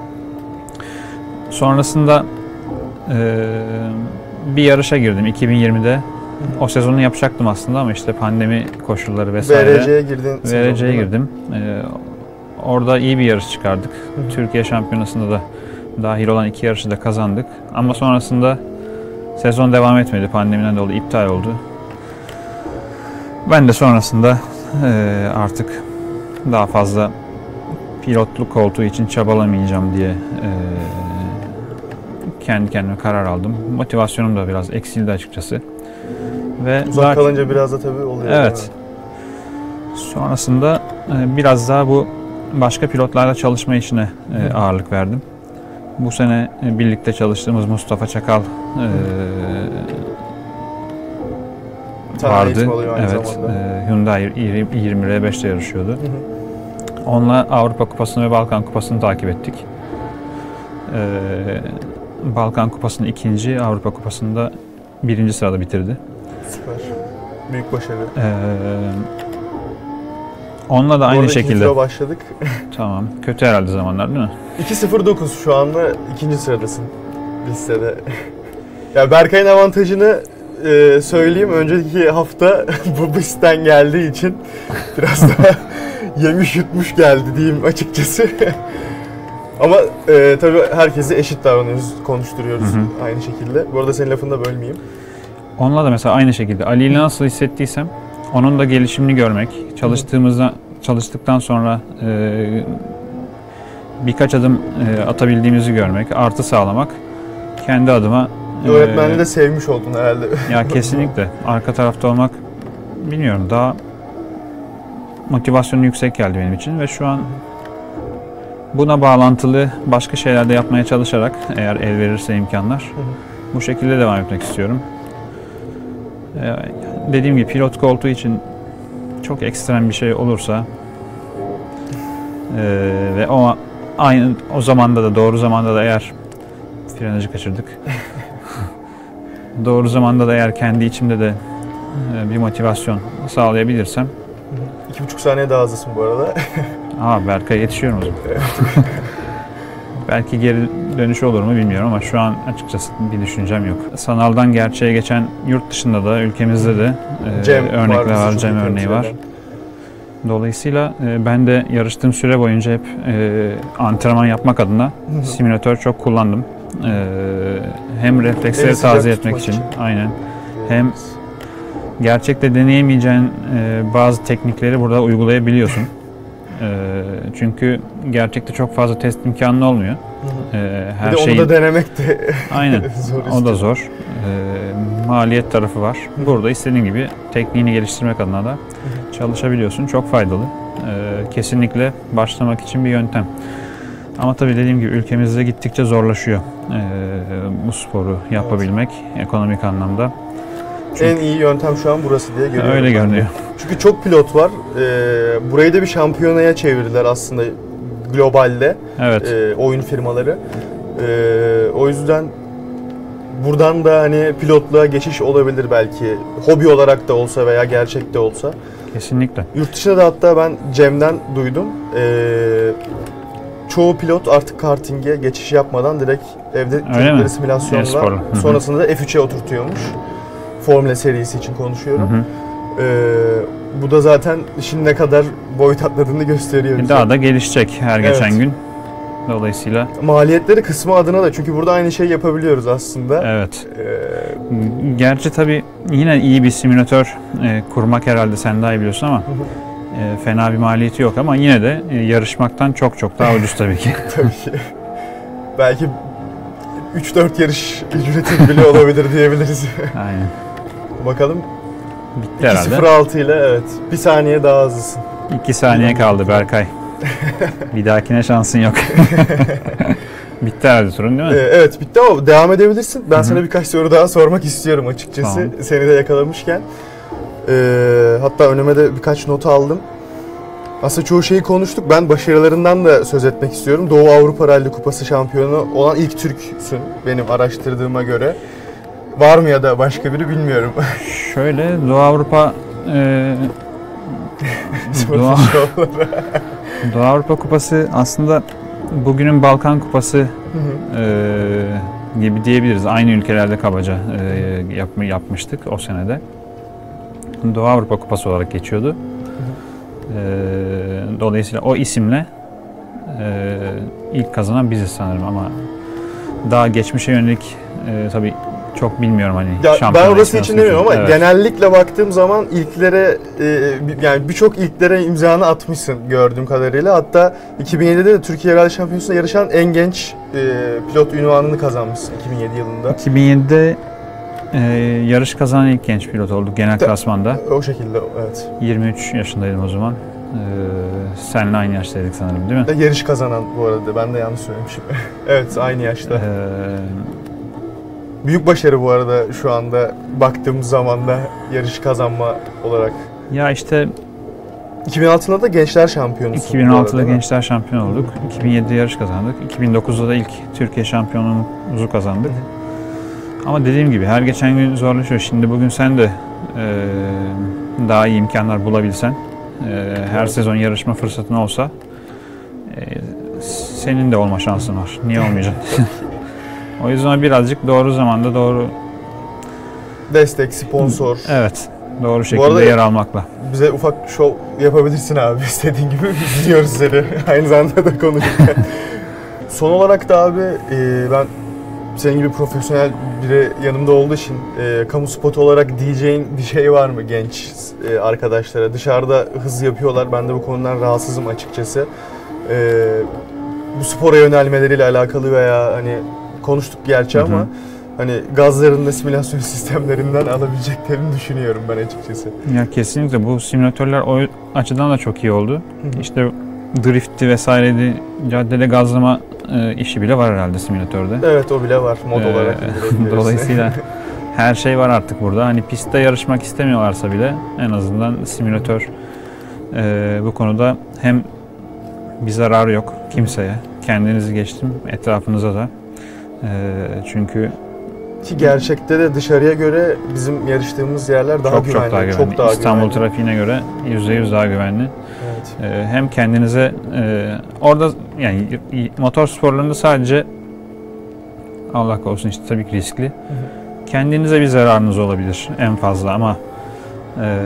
Speaker 8: Sonrasında e, bir yarışa girdim iki bin yirmide. O sezonu yapacaktım aslında ama işte pandemi koşulları vesaire.
Speaker 7: V R C'ye girdin.
Speaker 8: V R C'ye girdim. E, orada iyi bir yarış çıkardık. Hı-hı. Türkiye Şampiyonası'nda da dahil olan iki yarışı da kazandık. Ama sonrasında sezon devam etmedi. Pandemiden dolayı iptal oldu. Ben de sonrasında e, artık daha fazla pilotluk koltuğu için çabalamayacağım diye e, kendi kendime karar aldım. Motivasyonum da biraz eksildi açıkçası. Ve
Speaker 7: uzak
Speaker 8: daha,
Speaker 7: kalınca biraz da tabii oluyor.
Speaker 8: Evet. Sonrasında e, biraz daha bu başka pilotlarla çalışma işine e, ağırlık verdim. Bu sene e, birlikte çalıştığımız Mustafa Çakal e, vardı. Evet. E, Hyundai yirmi R beş'te yarışıyordu. Hı hı. Onunla Avrupa Kupası'nı ve Balkan Kupası'nı takip ettik. Ee, Balkan Kupası'nı ikinci, Avrupa Kupası'nda birinci sırada bitirdi.
Speaker 7: Süper. Büyük başarı.
Speaker 8: Ee, onunla da aynı şekilde
Speaker 7: başladık.
Speaker 8: Tamam. Kötü herhalde zamanlar değil mi?
Speaker 7: iki sıfır dokuz şu anda ikinci sıradasın listede. Ya Berkay'ın avantajını e, söyleyeyim. Önceki hafta bu pistten geldiği için biraz daha yemiş yutmuş geldi diyeyim açıkçası. Ama e, tabii herkese eşit davranıyoruz, konuşturuyoruz hı hı. aynı şekilde. Bu arada senin lafını da bölmeyeyim.
Speaker 8: Onunla da mesela aynı şekilde Ali ile nasıl hissettiysem onun da gelişimini görmek, çalıştığımızda çalıştıktan sonra e, birkaç adım e, atabildiğimizi görmek, artı sağlamak kendi adıma.
Speaker 7: Öğretmenliği e, de sevmiş oldun herhalde.
Speaker 8: Ya kesinlikle. Arka tarafta olmak bilmiyorum daha motivasyonu yüksek geldi benim için ve şu an buna bağlantılı başka şeyler de yapmaya çalışarak eğer el verirse imkanlar hı hı. bu şekilde devam etmek istiyorum. Ee, dediğim gibi pilot koltuğu için çok ekstrem bir şey olursa e, ve o aynı o zamanda da doğru zamanda da eğer frenajı kaçırdık. doğru zamanda da eğer kendi içimde de e, bir motivasyon sağlayabilirsem.
Speaker 7: İki buçuk saniye daha hızlısın bu arada.
Speaker 8: Aa, Berkay yetişiyorum o zaman. Belki geri dönüş olur mu bilmiyorum ama şu an açıkçası bir düşüncem yok. Sanaldan gerçeğe geçen yurt dışında da ülkemizde de e,
Speaker 7: Cem
Speaker 8: örnekler var,
Speaker 7: var
Speaker 8: Cem örneği var. Dolayısıyla e, ben de yarıştığım süre boyunca hep e, antrenman yapmak adına hı hı. simülatör çok kullandım. E, hem refleksleri taze etmek için, için, aynen. Hem gerçekte deneyemeyeceğin e, bazı teknikleri burada uygulayabiliyorsun. E, çünkü gerçekte çok fazla test imkanı olmuyor. Hı hı. E, her
Speaker 7: bir de
Speaker 8: şeyin,
Speaker 7: onu da denemek de
Speaker 8: aynen.
Speaker 7: zor.
Speaker 8: O da zor. E, maliyet tarafı var. Hı. Burada istediğin gibi tekniğini geliştirmek adına da hı hı. çalışabiliyorsun. Çok faydalı. E, kesinlikle başlamak için bir yöntem. Ama tabii dediğim gibi ülkemizde gittikçe zorlaşıyor e, bu sporu yapabilmek evet. ekonomik anlamda.
Speaker 7: Çünkü en iyi yöntem şu an burası diye görüyorum.
Speaker 8: Öyle görünüyor.
Speaker 7: Çünkü çok pilot var. Ee, burayı da bir şampiyonaya çevirdiler aslında globalde.
Speaker 8: Evet.
Speaker 7: E, oyun firmaları. E, o yüzden buradan da hani pilotluğa geçiş olabilir belki. Hobi olarak da olsa veya gerçekte olsa.
Speaker 8: Kesinlikle.
Speaker 7: Yurt dışında da hatta ben Cem'den duydum. Ee, çoğu pilot artık karting'e geçiş yapmadan direkt evde çocukları simülasyonla
Speaker 8: E-sporla.
Speaker 7: sonrasında da F üçe oturtuyormuş. Formula serisi için konuşuyorum.
Speaker 8: Hı hı.
Speaker 7: Ee, bu da zaten işin ne kadar boyut atladığını gösteriyor bize.
Speaker 8: Daha da gelişecek her
Speaker 7: Evet.
Speaker 8: geçen gün. Dolayısıyla
Speaker 7: Maliyetleri kısmı adına da, çünkü burada aynı şeyi yapabiliyoruz aslında.
Speaker 8: evet.
Speaker 7: Ee,
Speaker 8: Gerçi tabii yine iyi bir simülatör e, kurmak herhalde sen daha iyi biliyorsun ama e, fena bir maliyeti yok ama yine de e, yarışmaktan çok çok daha ucuz tabii ki.
Speaker 7: tabii ki. Belki üç dört yarış ücreti bile olabilir diyebiliriz.
Speaker 8: Aynen.
Speaker 7: Bakalım.
Speaker 8: Bitti
Speaker 7: iki
Speaker 8: herhalde.
Speaker 7: sıfır altı ile evet. Bir saniye daha hızlısın.
Speaker 8: İki saniye kaldı Berkay. Bir dahakine şansın yok. Bitti herhalde turun değil mi?
Speaker 7: Ee, evet bitti ama devam edebilirsin. Ben
Speaker 8: Hı-hı.
Speaker 7: sana birkaç soru daha sormak istiyorum açıkçası.
Speaker 8: Tamam.
Speaker 7: Seni de yakalamışken. Ee, hatta önüme de birkaç not aldım. Aslında çoğu şeyi konuştuk. Ben başarılarından da söz etmek istiyorum. Doğu Avrupa Rally Kupası şampiyonu olan ilk Türksün benim araştırdığıma göre. Var mı ya da başka biri bilmiyorum.
Speaker 8: Şöyle Doğu Avrupa e, Doğu, Doğu Avrupa Kupası aslında bugünün Balkan Kupası e, gibi diyebiliriz. Aynı ülkelerde kabaca e, yap, yapmıştık o senede. Doğu Avrupa Kupası olarak geçiyordu. E, dolayısıyla o isimle e, ilk kazanan biziz sanırım ama daha geçmişe yönelik e, tabii çok bilmiyorum hani.
Speaker 7: Ya ben orası için demiyorum ama
Speaker 8: evet.
Speaker 7: genellikle baktığım zaman ilklere e, yani birçok ilklere imzanı atmışsın gördüğüm kadarıyla. Hatta iki bin yedide de Türkiye Rally Şampiyonası'nda yarışan en genç e, pilot ünvanını kazanmışsın iki bin yedi yılında.
Speaker 8: iki bin yedide e, yarış kazanan ilk genç pilot olduk genel
Speaker 7: Ta-
Speaker 8: klasmanda.
Speaker 7: O şekilde evet.
Speaker 8: yirmi üç yaşındaydım o zaman. Ee, seninle aynı yaştaydık sanırım değil mi?
Speaker 7: Yarış kazanan bu arada, ben de yanlış söylemişim. Evet, aynı yaşta.
Speaker 8: Ee,
Speaker 7: Büyük başarı bu arada şu anda baktığımız zaman da yarış kazanma olarak.
Speaker 8: ya işte
Speaker 7: iki bin altıda da Gençler Şampiyonusun.
Speaker 8: iki bin altıda Gençler Şampiyon olduk. iki bin yedide yarış kazandık. iki bin dokuzda da ilk Türkiye Şampiyonluğumuzu kazandık. Ama dediğim gibi her geçen gün zorlaşıyor. Şimdi bugün sen de e, daha iyi imkanlar bulabilsen, e, her
Speaker 7: Evet.
Speaker 8: sezon yarışma fırsatın olsa e, senin de olma şansın var. Niye olmayacak? O yüzden birazcık doğru zamanda doğru
Speaker 7: Destek, sponsor.
Speaker 8: evet doğru
Speaker 7: Bu
Speaker 8: şekilde
Speaker 7: arada
Speaker 8: yer almakla.
Speaker 7: bize ufak şov yapabilirsin abi, istediğin gibi. Biliyoruz seni. Aynı zamanda da konuşurken. Son olarak da abi e, ben senin gibi profesyonel biri yanımda olduğu için e, kamu spotu olarak diyeceğin bir şey var mı genç e, arkadaşlara? Dışarıda hız yapıyorlar. Ben de bu konudan rahatsızım açıkçası. E, bu spora yönelmeleriyle alakalı veya hani konuştuk gerçi
Speaker 8: Hı hı.
Speaker 7: ama hani gazlarında simülasyon sistemlerinden alabileceklerini düşünüyorum ben açıkçası.
Speaker 8: Ya kesinlikle bu simülatörler o açıdan da çok iyi oldu.
Speaker 7: hı.
Speaker 8: İşte driftti vesaireydi, caddede gazlama e, işi bile var herhalde simülatörde.
Speaker 7: Evet, o bile var mod
Speaker 8: Ee,
Speaker 7: olarak. indirebiliriz.
Speaker 8: Dolayısıyla her şey var artık burada. Hani pistte yarışmak istemiyorlarsa bile en azından simülatör e, bu konuda hem bir zararı yok kimseye. Kendinizi geçtim, etrafınıza da. E, çünkü
Speaker 7: Ki gerçekte de dışarıya göre bizim yarıştığımız yerler daha
Speaker 8: çok
Speaker 7: güvenli.
Speaker 8: çok daha güvenli.
Speaker 7: Çok daha
Speaker 8: İstanbul
Speaker 7: güvenli.
Speaker 8: trafiğine göre yüzde yüz daha güvenli.
Speaker 7: Evet.
Speaker 8: E, hem kendinize e, orada yani y- motor sporlarında sadece Allah korusun işte tabii ki riskli. Kendinize bir zararınız olabilir en fazla ama e,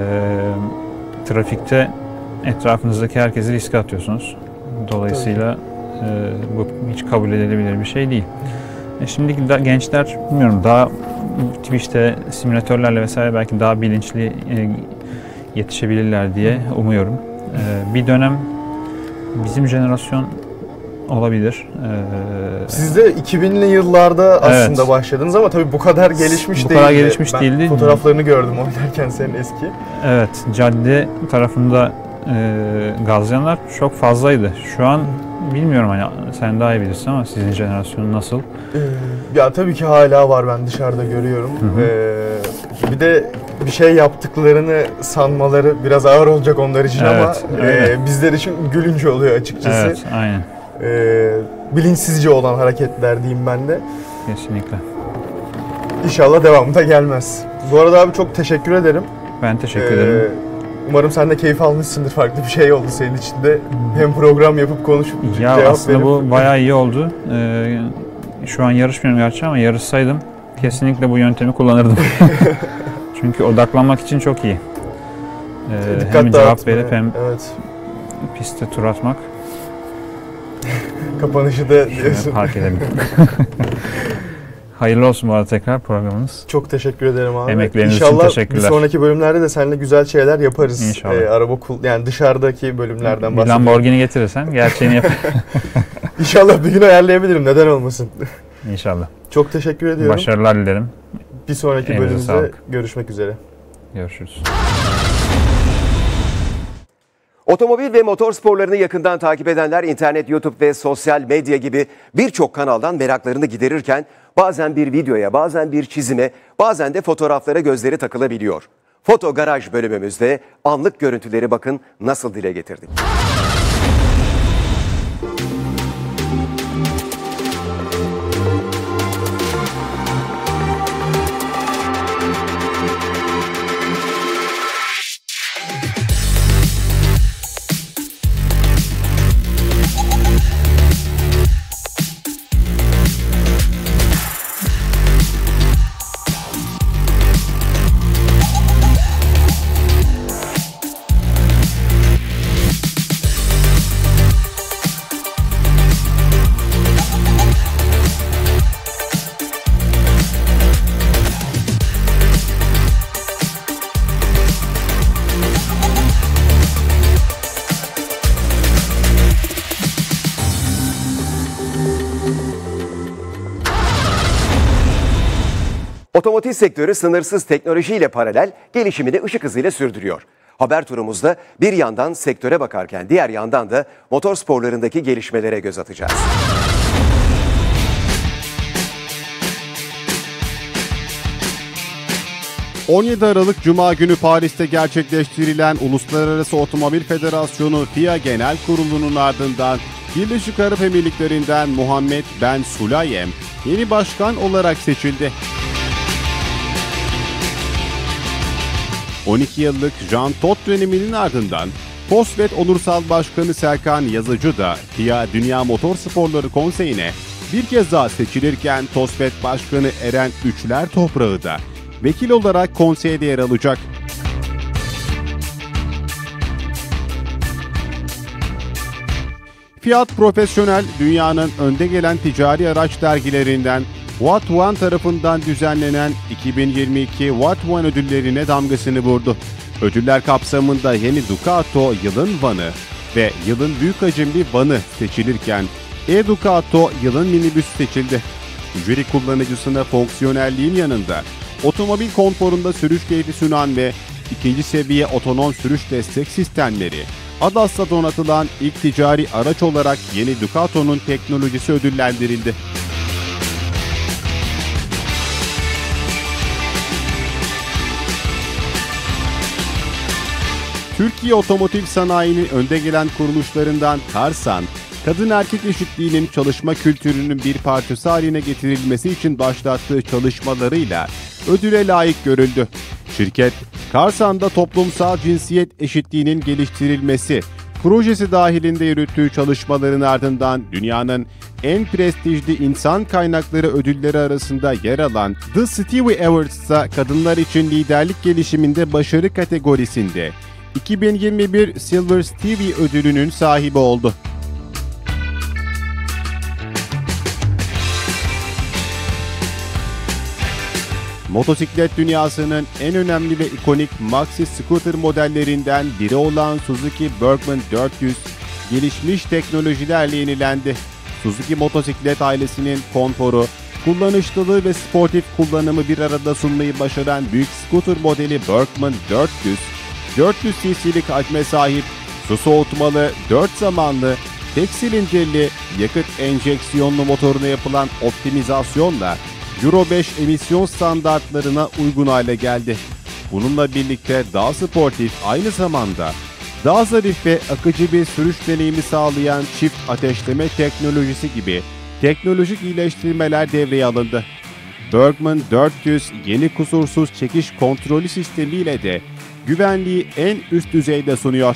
Speaker 8: trafikte etrafınızdaki herkesi riske atıyorsunuz. Dolayısıyla e, bu hiç kabul edilebilir bir şey değil. E, şimdiki da, gençler bilmiyorum daha Twitch'te simülatörlerle vesaire belki daha bilinçli e, yetişebilirler diye umuyorum. E, bir dönem bizim jenerasyon olabilir. E,
Speaker 7: Siz de iki binli yıllarda aslında
Speaker 8: Evet.
Speaker 7: başladınız ama tabii bu kadar gelişmiş
Speaker 8: Bu
Speaker 7: değildi.
Speaker 8: kadar gelişmiş
Speaker 7: ben
Speaker 8: değildi.
Speaker 7: fotoğraflarını gördüm oynarken senin eski.
Speaker 8: Evet, cadde tarafında e, gazlayanlar çok fazlaydı. Şu an bilmiyorum hani sen daha iyi bilirsin ama sizin jenerasyonun nasıl?
Speaker 7: Ee, ya tabii ki hala var, ben dışarıda görüyorum.
Speaker 8: Hı hı.
Speaker 7: Ee, bir de bir şey yaptıklarını sanmaları biraz ağır olacak onlar için
Speaker 8: Evet,
Speaker 7: ama
Speaker 8: öyle.
Speaker 7: e, bizler için gülünç oluyor açıkçası.
Speaker 8: Evet, aynen.
Speaker 7: Ee, bilinçsizce olan hareketler diyeyim ben de.
Speaker 8: Kesinlikle.
Speaker 7: İnşallah devamı da gelmez. Bu arada abi çok teşekkür ederim.
Speaker 8: Ben teşekkür
Speaker 7: Ee,
Speaker 8: ederim.
Speaker 7: Umarım sen de keyif almışsındır. Farklı bir şey oldu senin için de. Hem program yapıp konuşup
Speaker 8: Ya
Speaker 7: cevap
Speaker 8: aslında
Speaker 7: verip...
Speaker 8: bu bayağı iyi oldu. Ee, şu an yarışmıyorum gerçi ama yarışsaydım kesinlikle bu yöntemi kullanırdım. Çünkü odaklanmak için çok iyi. Ee,
Speaker 7: Dikkat
Speaker 8: hem cevap
Speaker 7: dağıtmaya,
Speaker 8: verip hem
Speaker 7: evet.
Speaker 8: piste tur atmak.
Speaker 7: Kapanışı da diyorsun.
Speaker 8: Fark edelim. Hayırlı olsun bu arada tekrar programımız.
Speaker 7: Çok teşekkür ederim abi.
Speaker 8: Emekleriniz
Speaker 7: İnşallah
Speaker 8: için teşekkürler.
Speaker 7: bir sonraki bölümlerde de seninle güzel şeyler yaparız.
Speaker 8: İnşallah.
Speaker 7: Ee, araba kul yani dışarıdaki bölümlerden
Speaker 8: Bir
Speaker 7: bahsedelim.
Speaker 8: Lamborghini getirirsen gerçeğini yap.
Speaker 7: İnşallah bir gün ayarlayabilirim. Neden olmasın?
Speaker 8: İnşallah.
Speaker 7: Çok teşekkür ediyorum.
Speaker 8: Başarılar dilerim.
Speaker 7: Bir sonraki
Speaker 8: Elinize
Speaker 7: bölümümüzde
Speaker 8: sağlık.
Speaker 7: görüşmek üzere.
Speaker 8: Görüşürüz.
Speaker 1: Otomobil ve motor sporlarını yakından takip edenler internet, YouTube ve sosyal medya gibi birçok kanaldan meraklarını giderirken bazen bir videoya, bazen bir çizime, bazen de fotoğraflara gözleri takılabiliyor. Foto Garaj bölümümüzde anlık görüntüleri bakın nasıl dile getirdik. Otomotiv sektörü sınırsız teknolojiyle paralel gelişimini ışık hızıyla sürdürüyor. Haber turumuzda bir yandan sektöre bakarken diğer yandan da motor sporlarındaki gelişmelere göz atacağız.
Speaker 9: on yedi Aralık Cuma günü Paris'te gerçekleştirilen Uluslararası Otomobil Federasyonu F I A Genel Kurulu'nun ardından Birleşik Arap Emirlikleri'nden Muhammed Ben Sulayem yeni başkan olarak seçildi. on iki yıllık Jean Todt döneminin ardından Posvet Onursal Başkanı Serkan Yazıcı da F I A Dünya Motor Sporları Konseyi'ne bir kez daha seçilirken Posvet Başkanı Eren Üçler Toprağı da vekil olarak konseyde yer alacak. Fiat Profesyonel dünyanın önde gelen ticari araç dergilerinden What One tarafından düzenlenen iki bin yirmi iki What One ödüllerine damgasını vurdu. Ödüller kapsamında yeni Ducato yılın vanı ve yılın büyük hacimli vanı seçilirken e-Ducato yılın minibüs seçildi. Jüri kullanıcısına fonksiyonelliğin yanında otomobil konforunda sürüş keyfi sunan ve ikinci seviye otonom sürüş destek sistemleri, A D A S'la donatılan ilk ticari araç olarak yeni Ducato'nun teknolojisi ödüllendirildi. Türkiye otomotiv sanayinin önde gelen kuruluşlarından Karsan, kadın erkek eşitliğinin çalışma kültürünün bir parçası haline getirilmesi için başlattığı çalışmalarıyla ödüle layık görüldü. Şirket, Karsan'da toplumsal cinsiyet eşitliğinin geliştirilmesi projesi dahilinde yürüttüğü çalışmaların ardından dünyanın en prestijli insan kaynakları ödülleri arasında yer alan The Stevie Awards'ta kadınlar için liderlik gelişiminde başarı kategorisinde iki bin yirmi bir Silver Stevie ödülünün sahibi oldu. Motosiklet dünyasının en önemli ve ikonik maxi scooter modellerinden biri olan Suzuki Bergman dört yüz gelişmiş teknolojilerle yenilendi. Suzuki motosiklet ailesinin konforu, kullanışlılığı ve sportif kullanımı bir arada sunmayı başaran büyük scooter modeli Bergman dört yüz, dört yüz cc'lik hacme sahip, su soğutmalı, dört zamanlı, tek silindirli, yakıt enjeksiyonlu motoruna yapılan optimizasyonla Euro beş emisyon standartlarına uygun hale geldi. Bununla birlikte daha sportif, aynı zamanda daha zarif ve akıcı bir sürüş deneyimi sağlayan çift ateşleme teknolojisi gibi teknolojik iyileştirmeler devreye alındı. Bergman dört yüz yeni kusursuz çekiş kontrolü sistemiyle de güvenliği en üst düzeyde sunuyor.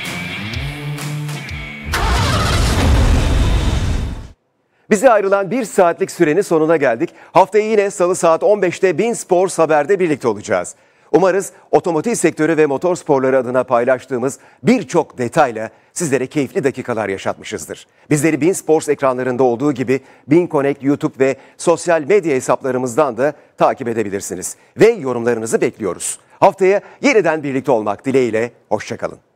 Speaker 1: Bize ayrılan bir saatlik sürenin sonuna geldik. Haftaya yine salı saat on beşte Bein Sports Haber'de birlikte olacağız. Umarız otomotiv sektörü ve motor sporları adına paylaştığımız birçok detayla sizlere keyifli dakikalar yaşatmışızdır. Bizleri Bein Sports ekranlarında olduğu gibi Bein Connect YouTube ve sosyal medya hesaplarımızdan da takip edebilirsiniz. Ve yorumlarınızı bekliyoruz. Haftaya yeniden birlikte olmak dileğiyle, hoşça kalın.